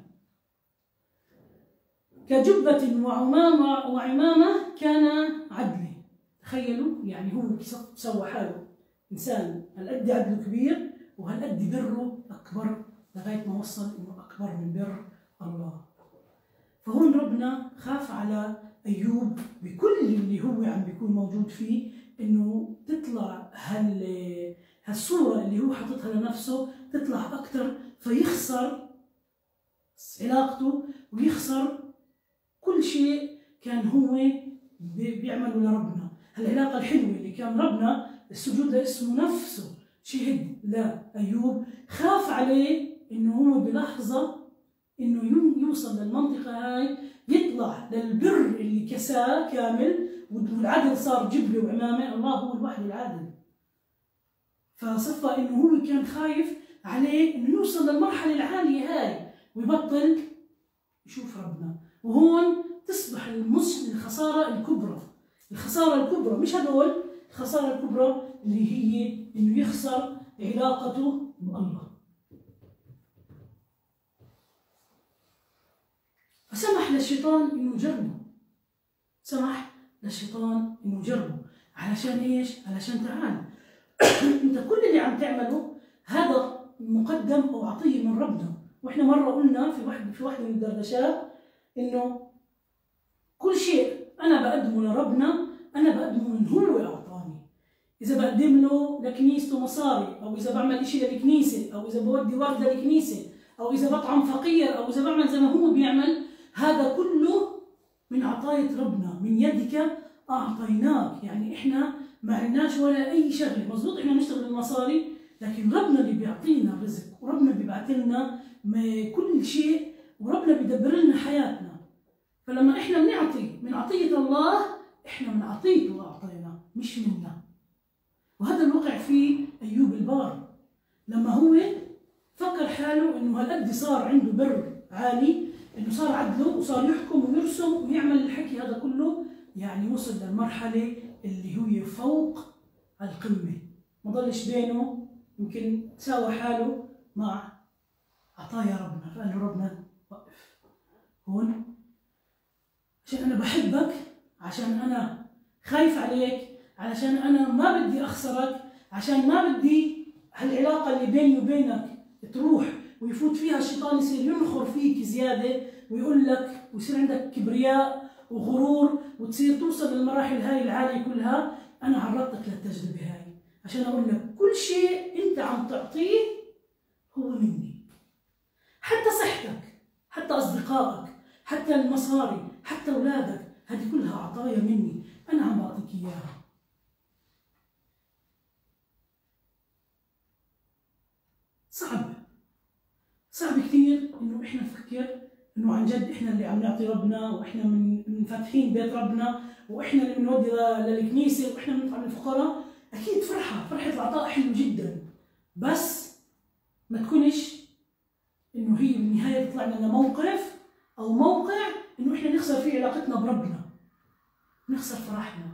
كجبة وعمامة كان عدلي. تخيلوا يعني هو سوى حاله إنسان هالقد عدله كبير وهالقد بره أكبر، لغاية ما وصل إنه أكبر من بر الله. فهون ربنا خاف على أيوب بكل اللي هو عم بيكون موجود فيه، انه تطلع هالصورة اللي هو حاططها لنفسه تطلع أكثر، فيخسر علاقته ويخسر كل شيء كان هو بيعمله لربنا. هالعلاقة الحلوة اللي كان ربنا السجود لاسمه نفسه شهد لأيوب، خاف عليه انه هو بلحظة انه يوصل للمنطقة هاي، يطلع للبر اللي كساه كامل، والعدل صار جبله وعمامه. الله هو الوحيد العادل. فصفى انه هو كان خايف عليه انه يوصل للمرحلة العالية هاي ويبطل يشوف ربنا. وهون تصبح الخسارة الكبرى. الخسارة الكبرى مش هدول، الخسارة الكبرى اللي هي انه يخسر علاقته بالله. فسمح للشيطان انه يجربه. سمح للشيطان انه يجربه علشان ايش؟ علشان تعال انت كل اللي عم تعمله هذا مقدم او عطيه من ربنا. واحنا مره قلنا في واحده من الدردشات انه كل شيء انا بقدمه لربنا انا بقدمه من هو اعطاني. اذا بقدم له لكنيسته مصاري، او اذا بعمل شيء للكنيسه، او اذا بودي ورد للكنيسه، او اذا بطعم فقير، او اذا بعمل زي ما هو بيعمل، هذا كله من عطاية ربنا. من يدك اعطيناك. يعني احنا ما عندناش ولا اي شغله. مزبوط احنا بنشتغل بالمصاري، لكن ربنا اللي بيعطينا الرزق، وربنا بيبعث لنا كل شيء، وربنا بيدبر لنا حياتنا. فلما احنا بنعطي من عطيه الله، احنا من عطيته اعطينا مش منا. وهذا اللي وقع فيه ايوب البار، لما هو فكر حاله انه هالقد صار عنده بر عالي، انه صار عدله وصار يحكم ويرسم ويعمل الحكي هذا كله، يعني وصل للمرحله اللي هي فوق القمه. ما ضلش بينه، يمكن ساوى حاله مع عطايا ربنا. فقال له ربنا وقف هون، عشان انا بحبك، عشان انا خايف عليك، علشان انا ما بدي اخسرك، عشان ما بدي هالعلاقه اللي بيني وبينك تروح ويفوت فيها الشيطان، يصير ينخر فيك زياده ويقول لك، ويصير عندك كبرياء وغرور، وتصير توصل للمراحل هاي العاليه كلها. انا عرضتك للتجربه هاي عشان اقول لك كل شيء انت عم تعطيه هو مني. حتى صحتك، حتى اصدقائك، حتى المصاري، حتى اولادك، هذه كلها عطايا مني، انا عم بعطيك اياها. صعب كثير انه احنا نفكر انه عن جد احنا اللي عم نعطي ربنا، واحنا من فاتحين بيت ربنا، واحنا اللي بنودي للكنيسه، واحنا بنطعم الفقراء. اكيد فرحه العطاء حلو جدا، بس ما تكونش انه هي بالنهايه تطلع لنا موقف او موقع انه احنا نخسر فيه علاقتنا بربنا، نخسر فرحنا.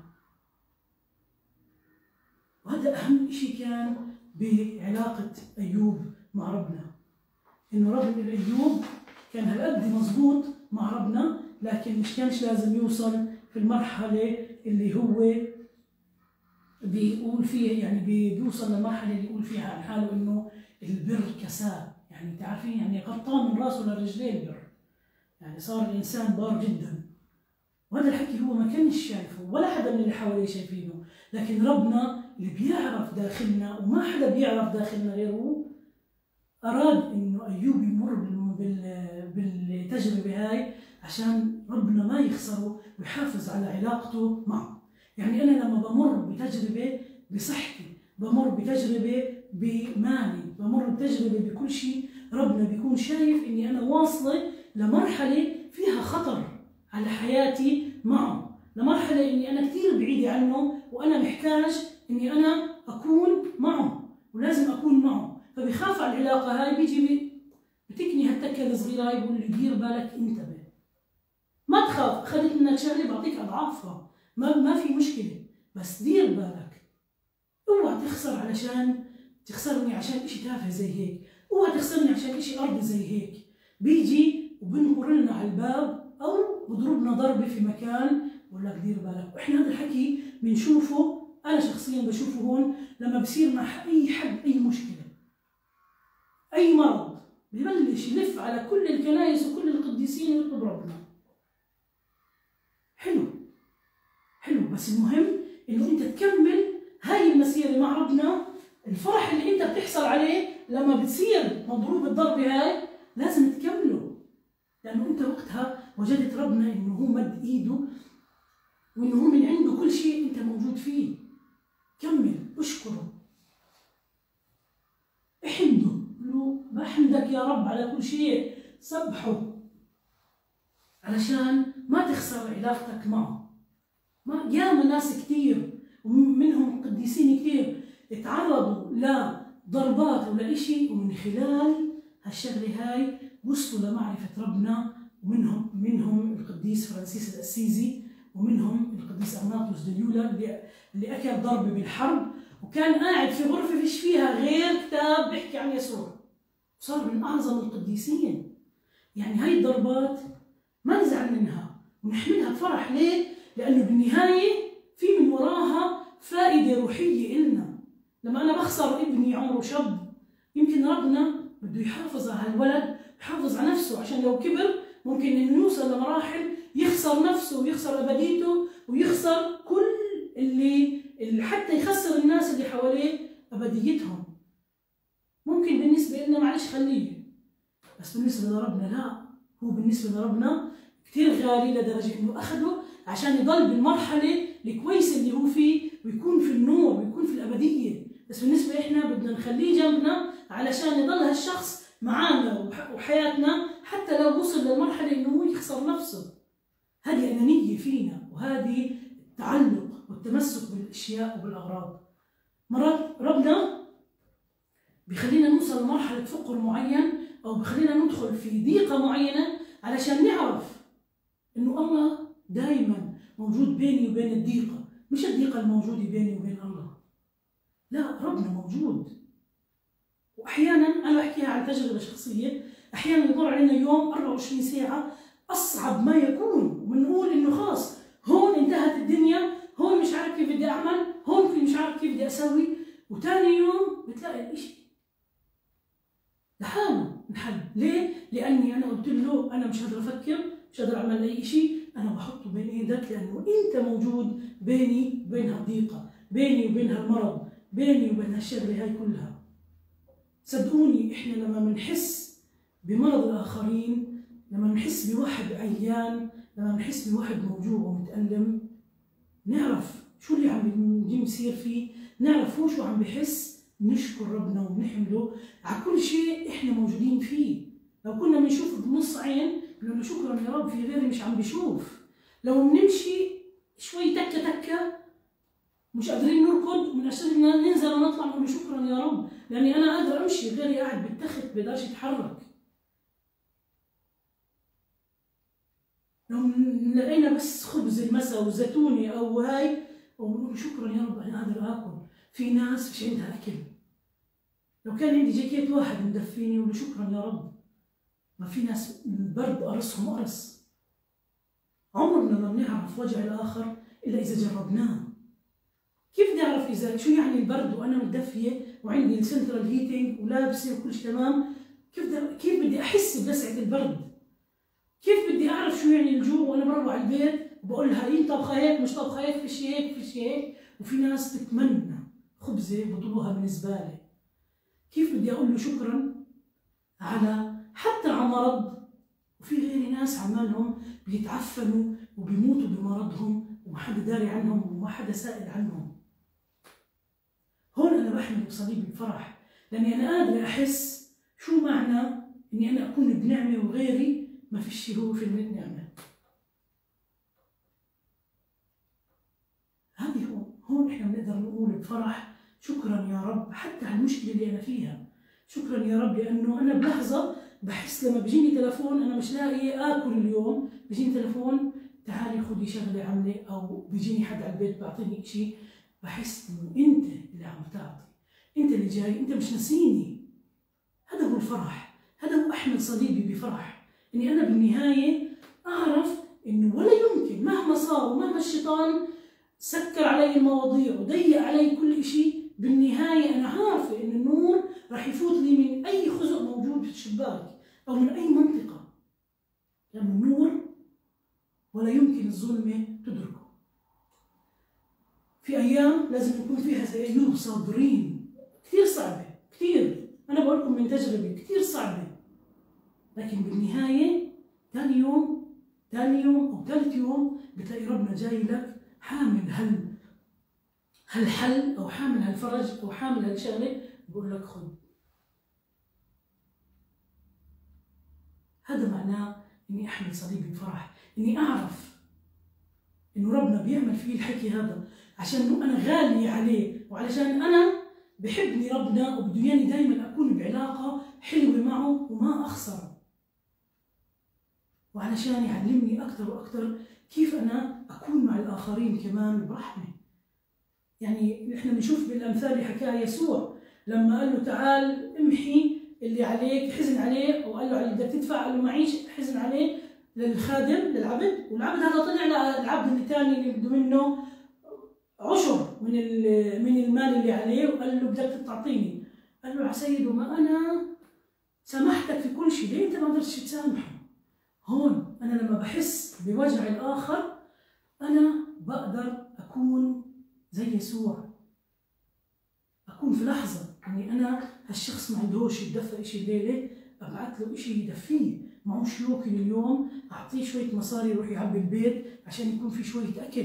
وهذا اهم شيء كان بعلاقه ايوب مع ربنا، انه رغم ان ايوب كان هالقد مضبوط مع ربنا، لكن مش كانش لازم يوصل في المرحله اللي هو بيقول فيها، يعني بيوصل للمرحله اللي يقول فيها عن حاله انه البر كساه. يعني تعرفين يعني غطاه من راسه لرجليه البر، يعني صار الانسان بار جدا. وهذا الحكي هو ما كانش شايفه، ولا حدا من اللي حواليه شايفينه، لكن ربنا اللي بيعرف داخلنا، وما حدا بيعرف داخلنا غيره، أراد إنه أيوب يمر بالتجربة هاي عشان ربنا ما يخسره ويحافظ على علاقته معه. يعني أنا لما بمر بتجربة بصحتي، بمر بتجربة بمالي، بمر بتجربة بكل شيء، ربنا بيكون شايف إني أنا واصلة لمرحلة فيها خطر على حياتي معه، لمرحلة إني أنا كثير بعيدة عنه، وأنا محتاج إني أنا أكون معه، ولازم أكون معه. فبيخاف على العلاقة هاي، بيجي بتكني هالتكة الصغيرة هاي، بقول لي دير بالك، انتبه، ما تخاف، أخذت منك شغلة بعطيك أضعافها، ما في مشكلة، بس دير بالك، اوعى تخسر علشان تخسرني عشان إشي تافه زي هيك، اوعى تخسرني عشان إشي أرضي زي هيك. بيجي وبنقر لنا على الباب أو بضربنا ضربة في مكان، بقول لك دير بالك. وإحنا هذا الحكي بنشوفه، أنا شخصيا بشوفه هون لما بصير مع أي حد أي مشكلة، أي مرض، ببلش يلف على كل الكنائس وكل القديسين ويطلب ربنا. حلو، بس المهم انه انت تكمل هاي المسيره مع ربنا. الفرح اللي انت بتحصل عليه لما بتصير مضروب الضربه هاي لازم تكمله، لانه انت وقتها وجدت ربنا انه هو مد ايده وانه هو من عنده كل شيء انت موجود فيه. كمل، اشكره، احمده، قل له بحمدك يا رب على كل شيء، سبحه علشان ما تخسر علاقتك معه. ما ياما ناس كثير ومنهم قديسين كثير تعرضوا لضربات ولا شيء، ومن خلال هالشغله هاي وصلوا لمعرفه ربنا. ومنهم القديس فرانسيس الأسيزي، ومنهم القديس أغناطوس ديولا اللي أكل ضربة بالحرب وكان قاعد في غرفة فيش فيها غير كتاب بيحكي عن يسوع، صار من أعظم القديسين. يعني هاي الضربات ما نزعل منها ونحملها بفرح. ليه؟ لأنه بالنهاية في من وراها فائدة روحية إلنا. لما أنا بخسر ابني عمره شاب، يمكن ربنا بده يحافظ على هالولد، يحافظ على نفسه، عشان لو كبر ممكن إنه يوصل لمراحل يخسر نفسه ويخسر أبديته ويخسر كل اللي حتى يخسر الناس اللي حواليه أبديتهم. ممكن بالنسبة لنا معلش خليه، بس بالنسبة لربنا لا. هو بالنسبة لربنا كثير غالي لدرجة إنه أخده عشان يضل بالمرحلة الكويسة اللي هو فيه ويكون في النور ويكون في الأبدية. بس بالنسبة إحنا بدنا نخليه جنبنا علشان يضل هالشخص معانا وحياتنا حتى لو وصل للمرحلة إنه هو يخسر نفسه. هذه أنانية فينا، وهذه التعلق والتمسك بالأشياء وبالأغراض. مرات ربنا بخلينا نوصل لمرحلة فقر معين أو بخلينا ندخل في ضيقة معينة علشان نعرف إنه الله دائما موجود بيني وبين الضيقة، مش الضيقة الموجودة بيني وبين الله. لا، ربنا موجود. وأحيانا أنا بحكيها عن تجربة شخصية، أحيانا يمر علينا يوم 24 ساعة أصعب ما يكون، وبنقول إنه خلاص هون انتهت الدنيا، هون مش عارف كيف بدي أعمل، هون في مش عارف كيف بدي أسوي، وتاني يوم بتلاقي الإشي لحاله انحل. ليه؟ لأني أنا قلت له أنا مش قادر أفكر، مش قادر أعمل أي شيء، أنا بحطه بين إيدك لأنه أنت موجود بيني وبين هالضيقة، بيني وبين هالمرض، بيني وبين هالشغلة هاي كلها. صدقوني إحنا لما بنحس بمرض الآخرين، لما بنحس بواحد عيان، لما بنحس بواحد موجوع ومتألم، نعرف شو اللي عم بيصير فيه، نعرف هو شو عم بحس، نشكر ربنا وبنحمده على كل شيء إحنا موجودين فيه. لو كنا بنشوف بنص عين بنقول له شكرا يا رب في غيري مش عم بيشوف. لو بنمشي شوي تكة مش قادرين نركض من أجل ننزل ونطلع نقول له شكرا يا رب لأني أنا قادر أمشي، غيري قاعد بالتخت بيقدرش يتحرك. لو لقينا بس خبز المساء وزيتوني أو هاي ونقول شكرا يا رب أنا قادر آكل. في ناس مش عندها أكل، لو كان عندي جاكيت واحد مدفيني وقول شكرا يا رب. ما في ناس البرد قرصهم قرص. عمرنا ما بنعرف وجع الآخر إلا إذا جربناه. كيف بدي أعرف إذا شو يعني البرد وأنا متدفية وعندي السنترال هيتنج ولابسة وكل شيء تمام؟ كيف بدي أحس بلسعة البرد؟ كيف بدي أعرف شو يعني الجوع وأنا بروح على البيت وبقول لها إيه طبخة هيك مش طبخة هيك فيش هيك فيش هيك؟ وفي ناس بتتمنى خبزة بطلوها من زبالة. كيف بدي أقول له شكرا على حتى على مرض، وفي غيري ناس عمالهم بيتعفنوا وبيموتوا بمرضهم وما حدا داري عنهم وما حدا سائل عنهم. هون أنا بحمل بصليب الفرح لأني أنا قادرة أحس شو معنى إني أنا أكون بنعمة وغيري ما فيش هو في النعمة. هذه هون إحنا بنقدر نقول بفرح شكرا يا رب حتى على المشكلة اللي أنا فيها. شكرا يا رب لأنه أنا بلحظة بحس لما بيجيني تلفون أنا مش لاقي آكل اليوم، بيجيني تلفون تعالي خدي شغلة عملة، أو بيجيني حد على البيت بعطيني شيء، بحس إنه أنت اللي عم تعطي، أنت اللي جاي، أنت مش ناسيني. هذا هو الفرح، هذا هو أحمل صليبي بفرح، إني أنا بالنهاية أعرف إنه ولا يمكن مهما صار ومهما الشيطان سكر علي المواضيع وضيق علي كل شيء، بالنهاية أنا عارفة إن النور راح يفوت لي من أي خزق موجود في الشباك أو من أي منطقة، لأن النور ولا يمكن الظلمة تدركه. في ايام لازم يكون فيها زي ايوب صابرين، كثير صعبه، كثير، انا بقول لكم من تجربه كثير صعبه، لكن بالنهايه ثاني يوم او ثالث يوم بتلاقي ربنا جاي لك حامل هالحل او حامل هالفرج او حامل هالشغله، بقول لك خذ. هذا معناه اني احمل صليبي بفرح، اني اعرف انه ربنا بيعمل فيه الحكي هذا عشان انه انا غالي عليه، وعلشان انا بحبني ربنا وبده اياني دائما اكون بعلاقه حلوه معه وما اخسره، وعلشان يعلمني اكثر واكثر كيف انا اكون مع الاخرين كمان برحمه. يعني نحن بنشوف بالامثال حكاها يسوع لما قال له تعال امحي اللي عليك، حزن عليه، وقال له على اللي بدك تدفع، قال له معيش، حزن عليه للخادم للعبد، والعبد هذا طلع للعبد الثاني اللي بده منه عشر من المال اللي عليه، وقال له بدك تعطيني، قال له على سيده ما انا سامحتك في كل شيء، ليه انت ما قدرتش تسامحه؟ هون انا لما بحس بوجع الاخر انا بقدر اكون زي يسوع، اكون في لحظه اني انا هالشخص ما عندهوش يتدفى شيء الليله، ابعث له شيء يدفيه، معوش ياكل اليوم، اعطيه شويه مصاري يروح يعبي البيت عشان يكون في شويه اكل.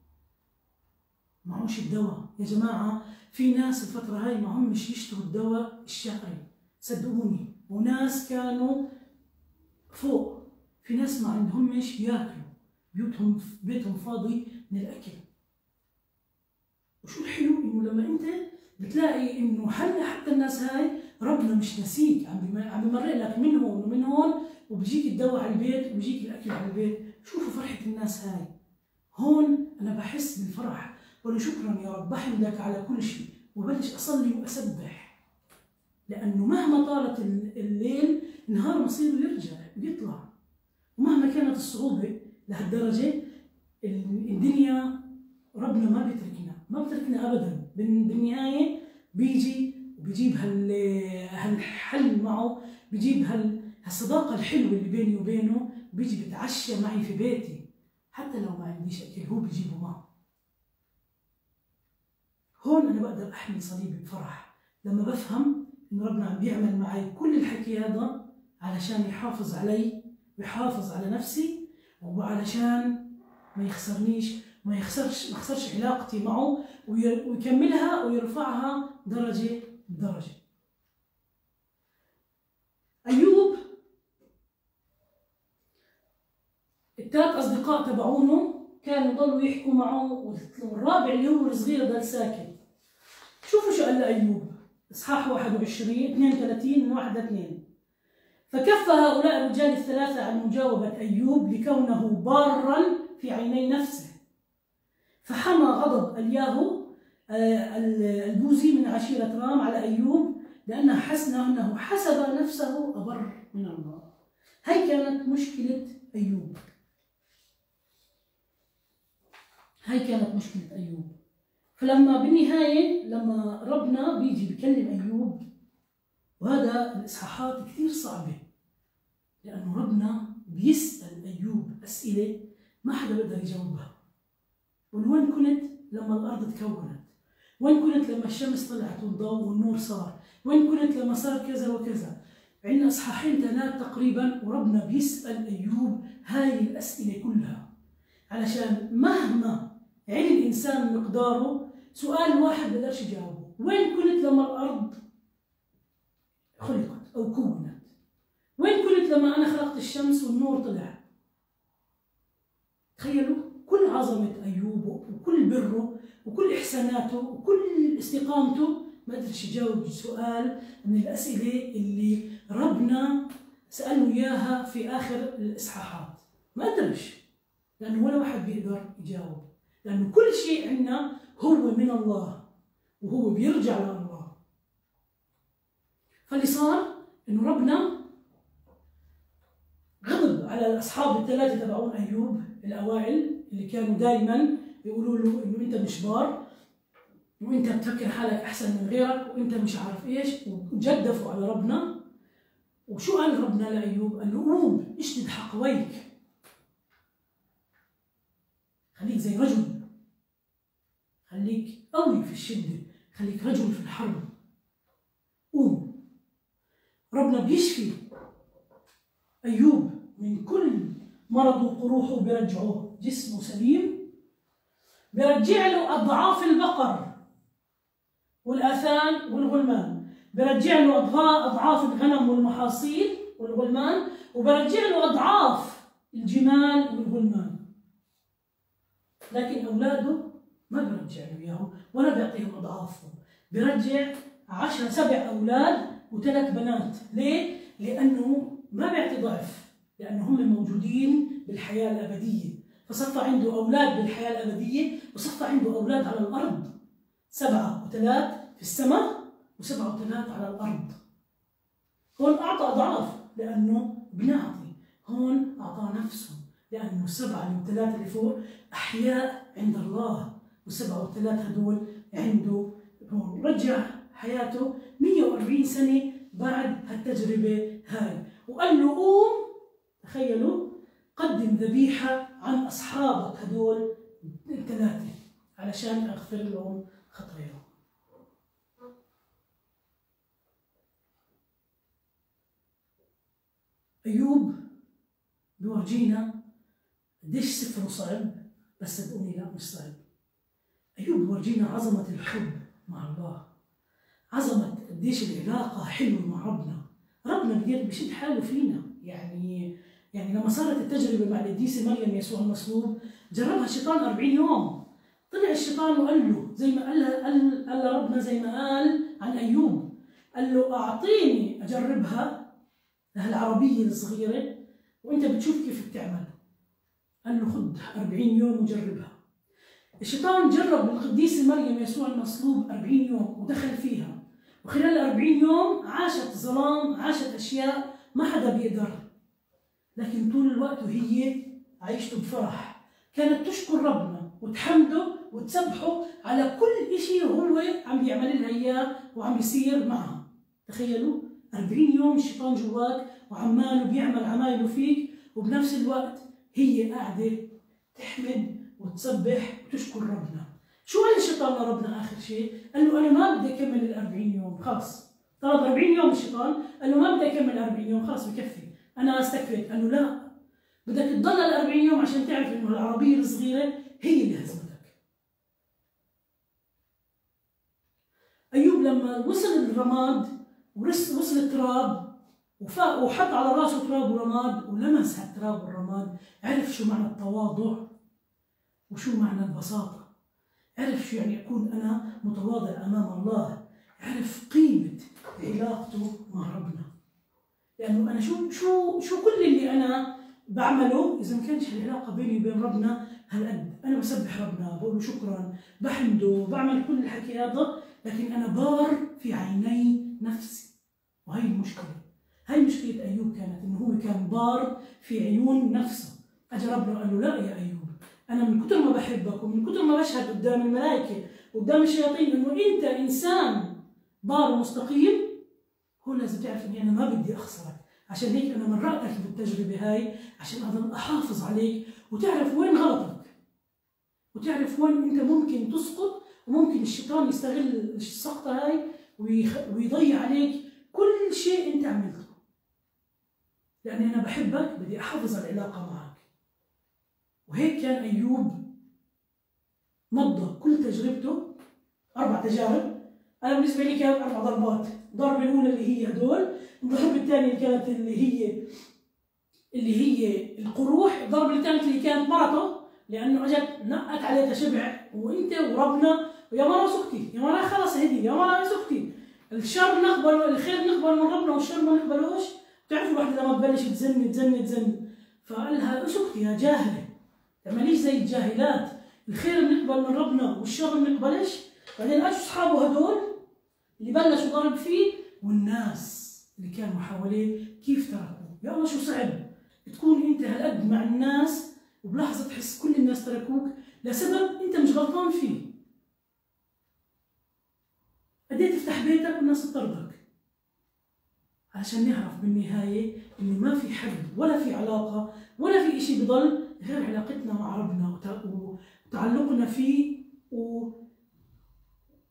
معوش الدواء، يا جماعه في ناس الفتره هاي معهمش يشتروا الدواء الشهري، صدقوني، وناس كانوا فوق، في ناس ما عندهمش ياكلوا، بيتهم فاضي من الاكل. وشو الحلو انه لما انت بتلاقي انه حتى الناس هاي ربنا مش نسيك، عم بمرق لك من هون ومن هون، وبيجيك الدواء على البيت وبيجيك الاكل على البيت. شوفوا فرحه الناس هاي، هون انا بحس بالفرح، بقول شكرا يا رب، بحمدك على كل شيء، وبلش اصلي واسبح، لانه مهما طالت الليل النهار مصيره يرجع ويطلع، ومهما كانت الصعوبه لهالدرجه الدنيا ربنا ما بيتركنا ابدا، بالنهايه بيجي وبيجيب هالحل معه، بيجيب هالصداقه الحلوه اللي بيني وبينه، بيجي بتعشى معي في بيتي حتى لو ما عنديش اكل، هو بيجيبه معه. هون انا بقدر احمل صليبي بفرح لما بفهم انه ربنا عم بيعمل معي كل الحكي هذا علشان يحافظ علي ويحافظ على نفسي، وعلشان ما يخسرنيش، ما يخسرش علاقتي معه، ويكملها ويرفعها درجة بدرجة. أيوب الثلاث أصدقاء تبعونه كانوا ضلوا يحكوا معه، والرابع اللي هو الصغير ضل ساكت. شوفوا شو قال لأيوب، إصحاح 32 من 1 ل 2: فكف هؤلاء الرجال الثلاثة عن مجاوبة أيوب لكونه بارا في عيني نفسه، فحمى غضب الياهو البوزي من عشيرة رام على أيوب لأنه أنه حسب نفسه أبر من الله. هاي كانت مشكلة أيوب، فلما بالنهاية لما ربنا بيجي بيكلم أيوب، وهذا الإصحاحات كثير صعبة لأنه ربنا بيسأل أيوب أسئلة ما حدا بيقدر يجاوبها. وين كنت لما الأرض تكونت؟ وين كنت لما الشمس طلعت والضوء والنور صار؟ وين كنت لما صار كذا وكذا؟ عندنا إصحاحين 3 تقريبا وربنا بيسأل أيوب هاي الأسئلة كلها، علشان مهما علم الإنسان مقداره سؤال واحد بقدرش يجاوبه: وين كنت لما الأرض خلقت أو كونت؟ وين كنت لما أنا خلقت الشمس والنور طلع؟ تخيلوا كل عظمة أيوب وكل بره وكل إحساناته وكل استقامته ما قدرش يجاوب سؤال من الأسئلة اللي ربنا سأله إياها في آخر الإصحاحات، ما قدرش، لأنه ولا واحد بيقدر يجاوب، لأنه كل شيء عندنا هو من الله وهو بيرجع لله. فاللي صار إنه ربنا غضب على أصحاب الثلاثة تبعون أيوب الأوائل اللي كانوا دائما يقولوا له إنه أنت مش بار، وأنت بتفكر حالك أحسن من غيرك، وأنت مش عارف إيش، وجدفوا على ربنا. وشو قال ربنا لأيوب؟ قال له قوم اشدد حقويك، خليك زي رجل، خليك قوي في الشدة، خليك رجل في الحرب. قوم. ربنا بيشفي أيوب من كل مرض وقروحه، بيرجعه جسمه سليم، بيرجع له أضعاف البقر والآثان والغلمان، بيرجع له أضعاف الغنم والمحاصيل والغلمان، وبيرجع له أضعاف الجمال والغلمان. لكن أولاده ما بيرجع له إياهم ولا بيعطيهم أضعافهم، بيرجع 7 أولاد و3 بنات. ليه؟ لأنه ما بيعطي ضعف، لأنه هم موجودين بالحياة الأبدية، فصفى عنده أولاد بالحياة الأبدية وصفى عنده أولاد على الأرض، 7 و3 في السماء و7 و3 على الأرض. هون أعطى أضعاف لأنه بنعطي، هون أعطى نفسه لأنه 7 و3 اللي فوق أحياء عند الله، و7 و3 هدول عنده هون. رجع حياته 140 سنة بعد هالتجربة هاي، وقال له قوم، تخيلوا، قدم ذبيحة عن أصحابك هدول 3 علشان أغفر لهم خطاياهم. أيوب بيورجينا قديش سفره صعب، بس صدقوني لا مش صعب. أيوب بيورجينا عظمة الحب مع الله، عظمة قديش العلاقة حلوة مع ربنا. ربنا بيشد حاله فينا. يعني لما صارت التجربة مع القديسة مريم يسوع المصلوب، جربها الشيطان 40 يوم. طلع الشيطان وقال له زي ما قال ربنا، زي ما قال عن أيوب، قال له أعطيني أجربها لهالعربية الصغيرة وأنت بتشوف كيف بتعمل. قال له خد 40 يوم وجربها. الشيطان جرب القديسة مريم يسوع المصلوب 40 يوم ودخل فيها، وخلال 40 يوم عاشت ظلام، عاشت أشياء ما حدا بيقدر، لكن طول الوقت وهي عايشته بفرح، كانت تشكر ربنا وتحمده وتسبحه على كل شيء هو عم بيعمل لها إياه وعم بيصير معها. تخيلوا 40 يوم الشيطان جواك وعماله بيعمل عمايله فيك، وبنفس الوقت هي قاعدة تحمد وتسبح وتشكر ربنا. شو قال الشيطان لربنا آخر شيء؟ قال له أنا ما بدي أكمل 40 يوم، خلص. طلب 40 يوم الشيطان، قال له ما بدي أكمل 40 يوم، خلص بكفي، أنا استكفيت. قال له لا، بدك تضل 40 يوم عشان تعرف إنه العربية الصغيرة هي اللي هزمتك. أيوب لما وصل الرماد وصل التراب وحط على راسه تراب ورماد ولمس هالتراب والرماد، عرف شو معنى التواضع وشو معنى البساطة، عرف شو يعني أكون أنا متواضع أمام الله، عرف قيمة علاقته مع ربنا. لأنه أنا شو كل اللي أنا بعمله إذا ما كانش العلاقة بيني وبين ربنا هالقد. أنا بسبح ربنا، بقول له شكرا، بحمده، بعمل كل الحكي هذا، لكن أنا بار في عيني نفسي. وهي المشكلة، هاي مشكلة أيوب كانت، إنه هو كان بار في عيون نفسه. أجى ربنا قال له لا يا أيوب، أنا من كتر ما بحبك ومن كتر ما بشهد قدام الملائكة وقدام الشياطين إنه أنت إنسان بار ومستقيم، هو لازم تعرف إني أنا ما بدي أخسرك. عشان هيك أنا مرقتك بالتجربة هاي عشان أضل أحافظ عليك وتعرف وين غلطك وتعرف وين أنت ممكن تسقط، وممكن الشيطان يستغل السقطة هاي ويضيع عليك كل شيء أنت عملته. لأني أنا بحبك، بدي أحافظ على العلاقة معك. وهيك كان أيوب مضى كل تجربته 4 تجارب. أنا بالنسبة لي كانت 4 ضربات. الضربة الأولى اللي هي هدول، الضربة الثانية كانت اللي هي القروح، الضربة الثالثة اللي كانت مرته، لأنه أجت نقت عليها شبع، وأنت وربنا ويا مرة سكتي، يا مرة خلص هدي، يا مرة سكتي. الشر نقبله، الخير نقبل من ربنا والشر ما نقبلوش. بتعرفوا الواحد لما تبلش تزن فقال لها اسكتي يا جاهلة، تعمليش زي الجاهلات، الخير بنقبل من ربنا والشر ما بنقبلش. بعدين اجوا اصحابه هدول اللي بلشوا ضرب فيه، والناس اللي كانوا حواليه كيف تركوه. يا الله شو صعب تكون انت هالقد مع الناس وبلحظه تحس كل الناس تركوك لسبب انت مش غلطان فيه. قد ايه تفتح بيتك والناس تطردك، عشان نعرف بالنهايه انه ما في حد ولا في علاقه ولا في شيء بضل غير علاقتنا مع ربنا وتعلقنا فيه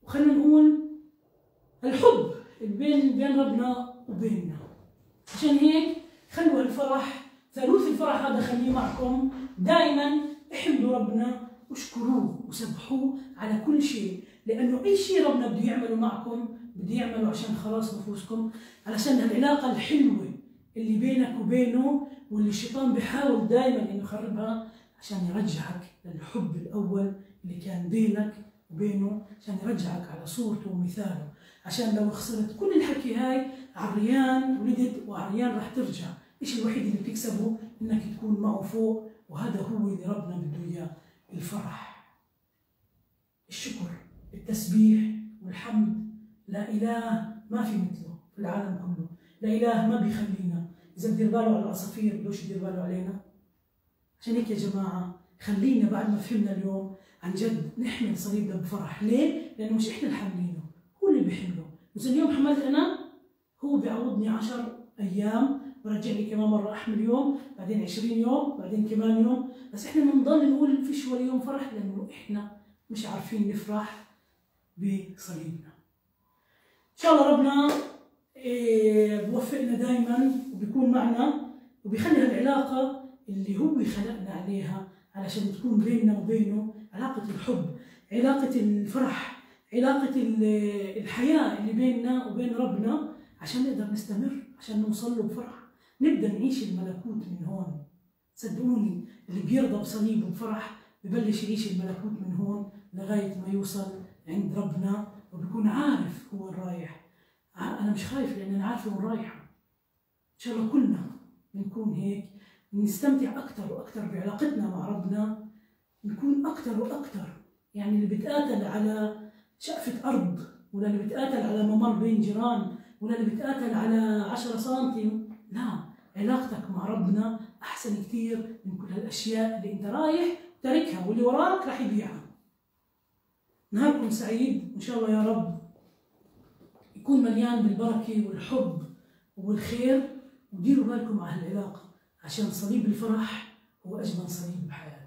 وخلينا نقول الحب بين ربنا وبيننا. عشان هيك خلوا الفرح، ثالوث الفرح هذا خليه معكم دائما. احمدوا ربنا واشكروه وسبحوه على كل شيء، لانه اي شيء ربنا بده يعمله معكم بده يعمله عشان خلاص نفوسكم، علشان هالعلاقه الحلوه اللي بينك وبينه، واللي الشيطان بيحاول دائما انه يخربها، عشان يرجعك للحب الاول اللي كان بينك وبينه، عشان يرجعك على صورته ومثاله. عشان لو خسرت كل الحكي هاي، عريان ولدت وعريان رح ترجع. الشيء الوحيد اللي بتكسبه انك تكون معه فوق، وهذا هو اللي ربنا بده اياه، الفرح، الشكر، التسبيح والحمد. لا اله ما في مثله في العالم كله، لا اله ما بيخلينا. اذا بدير باله على العصافير بدوش يدير باله علينا. عشان هيك يا جماعه خلينا بعد ما فهمنا اليوم عن جد نحمل صليبنا بفرح. ليه؟ لانه مش احنا اللي حاملينه، هو اللي بيحمله. واذا اليوم حملت انا، هو بيعوضني 10 ايام، برجع لي كمان مره احمل يوم، بعدين 20 يوم، بعدين كمان يوم. بس احنا بنضل نقول فيش ولا يوم فرح، لانه احنا مش عارفين نفرح بصليبنا. ان شاء الله ربنا بوفقنا دائما وبيكون معنا، وبيخلي هالعلاقه اللي هو خلقنا عليها علشان تكون بيننا وبينه علاقه الحب، علاقه الفرح، علاقه الحياه اللي بيننا وبين ربنا، عشان نقدر نستمر، عشان نوصل له بفرح، نبدا نعيش الملكوت من هون. صدقوني اللي بيرضى بصليبه بفرح ببلش يعيش الملكوت من هون لغايه ما يوصل عند ربنا، وبيكون عارف هو رايح. انا مش خايف لان انا عارفه وين رايحه. ان شاء الله كلنا بنكون هيك، نستمتع اكثر واكثر بعلاقتنا مع ربنا، نكون اكثر واكثر. يعني اللي بتقاتل على شقفه ارض، ولا اللي بتقاتل على ممر بين جيران، ولا اللي بتقاتل على 10 سم، لا، علاقتك مع ربنا احسن كثير من كل هالاشياء اللي انت رايح تاركها، واللي وراك راح يبيعها. نهاركم سعيد، ان شاء الله يا رب يكون مليان بالبركه والحب والخير. وديروا بالكم على هالعلاقه، عشان صليب الفرح هو اجمل صليب بحياتك.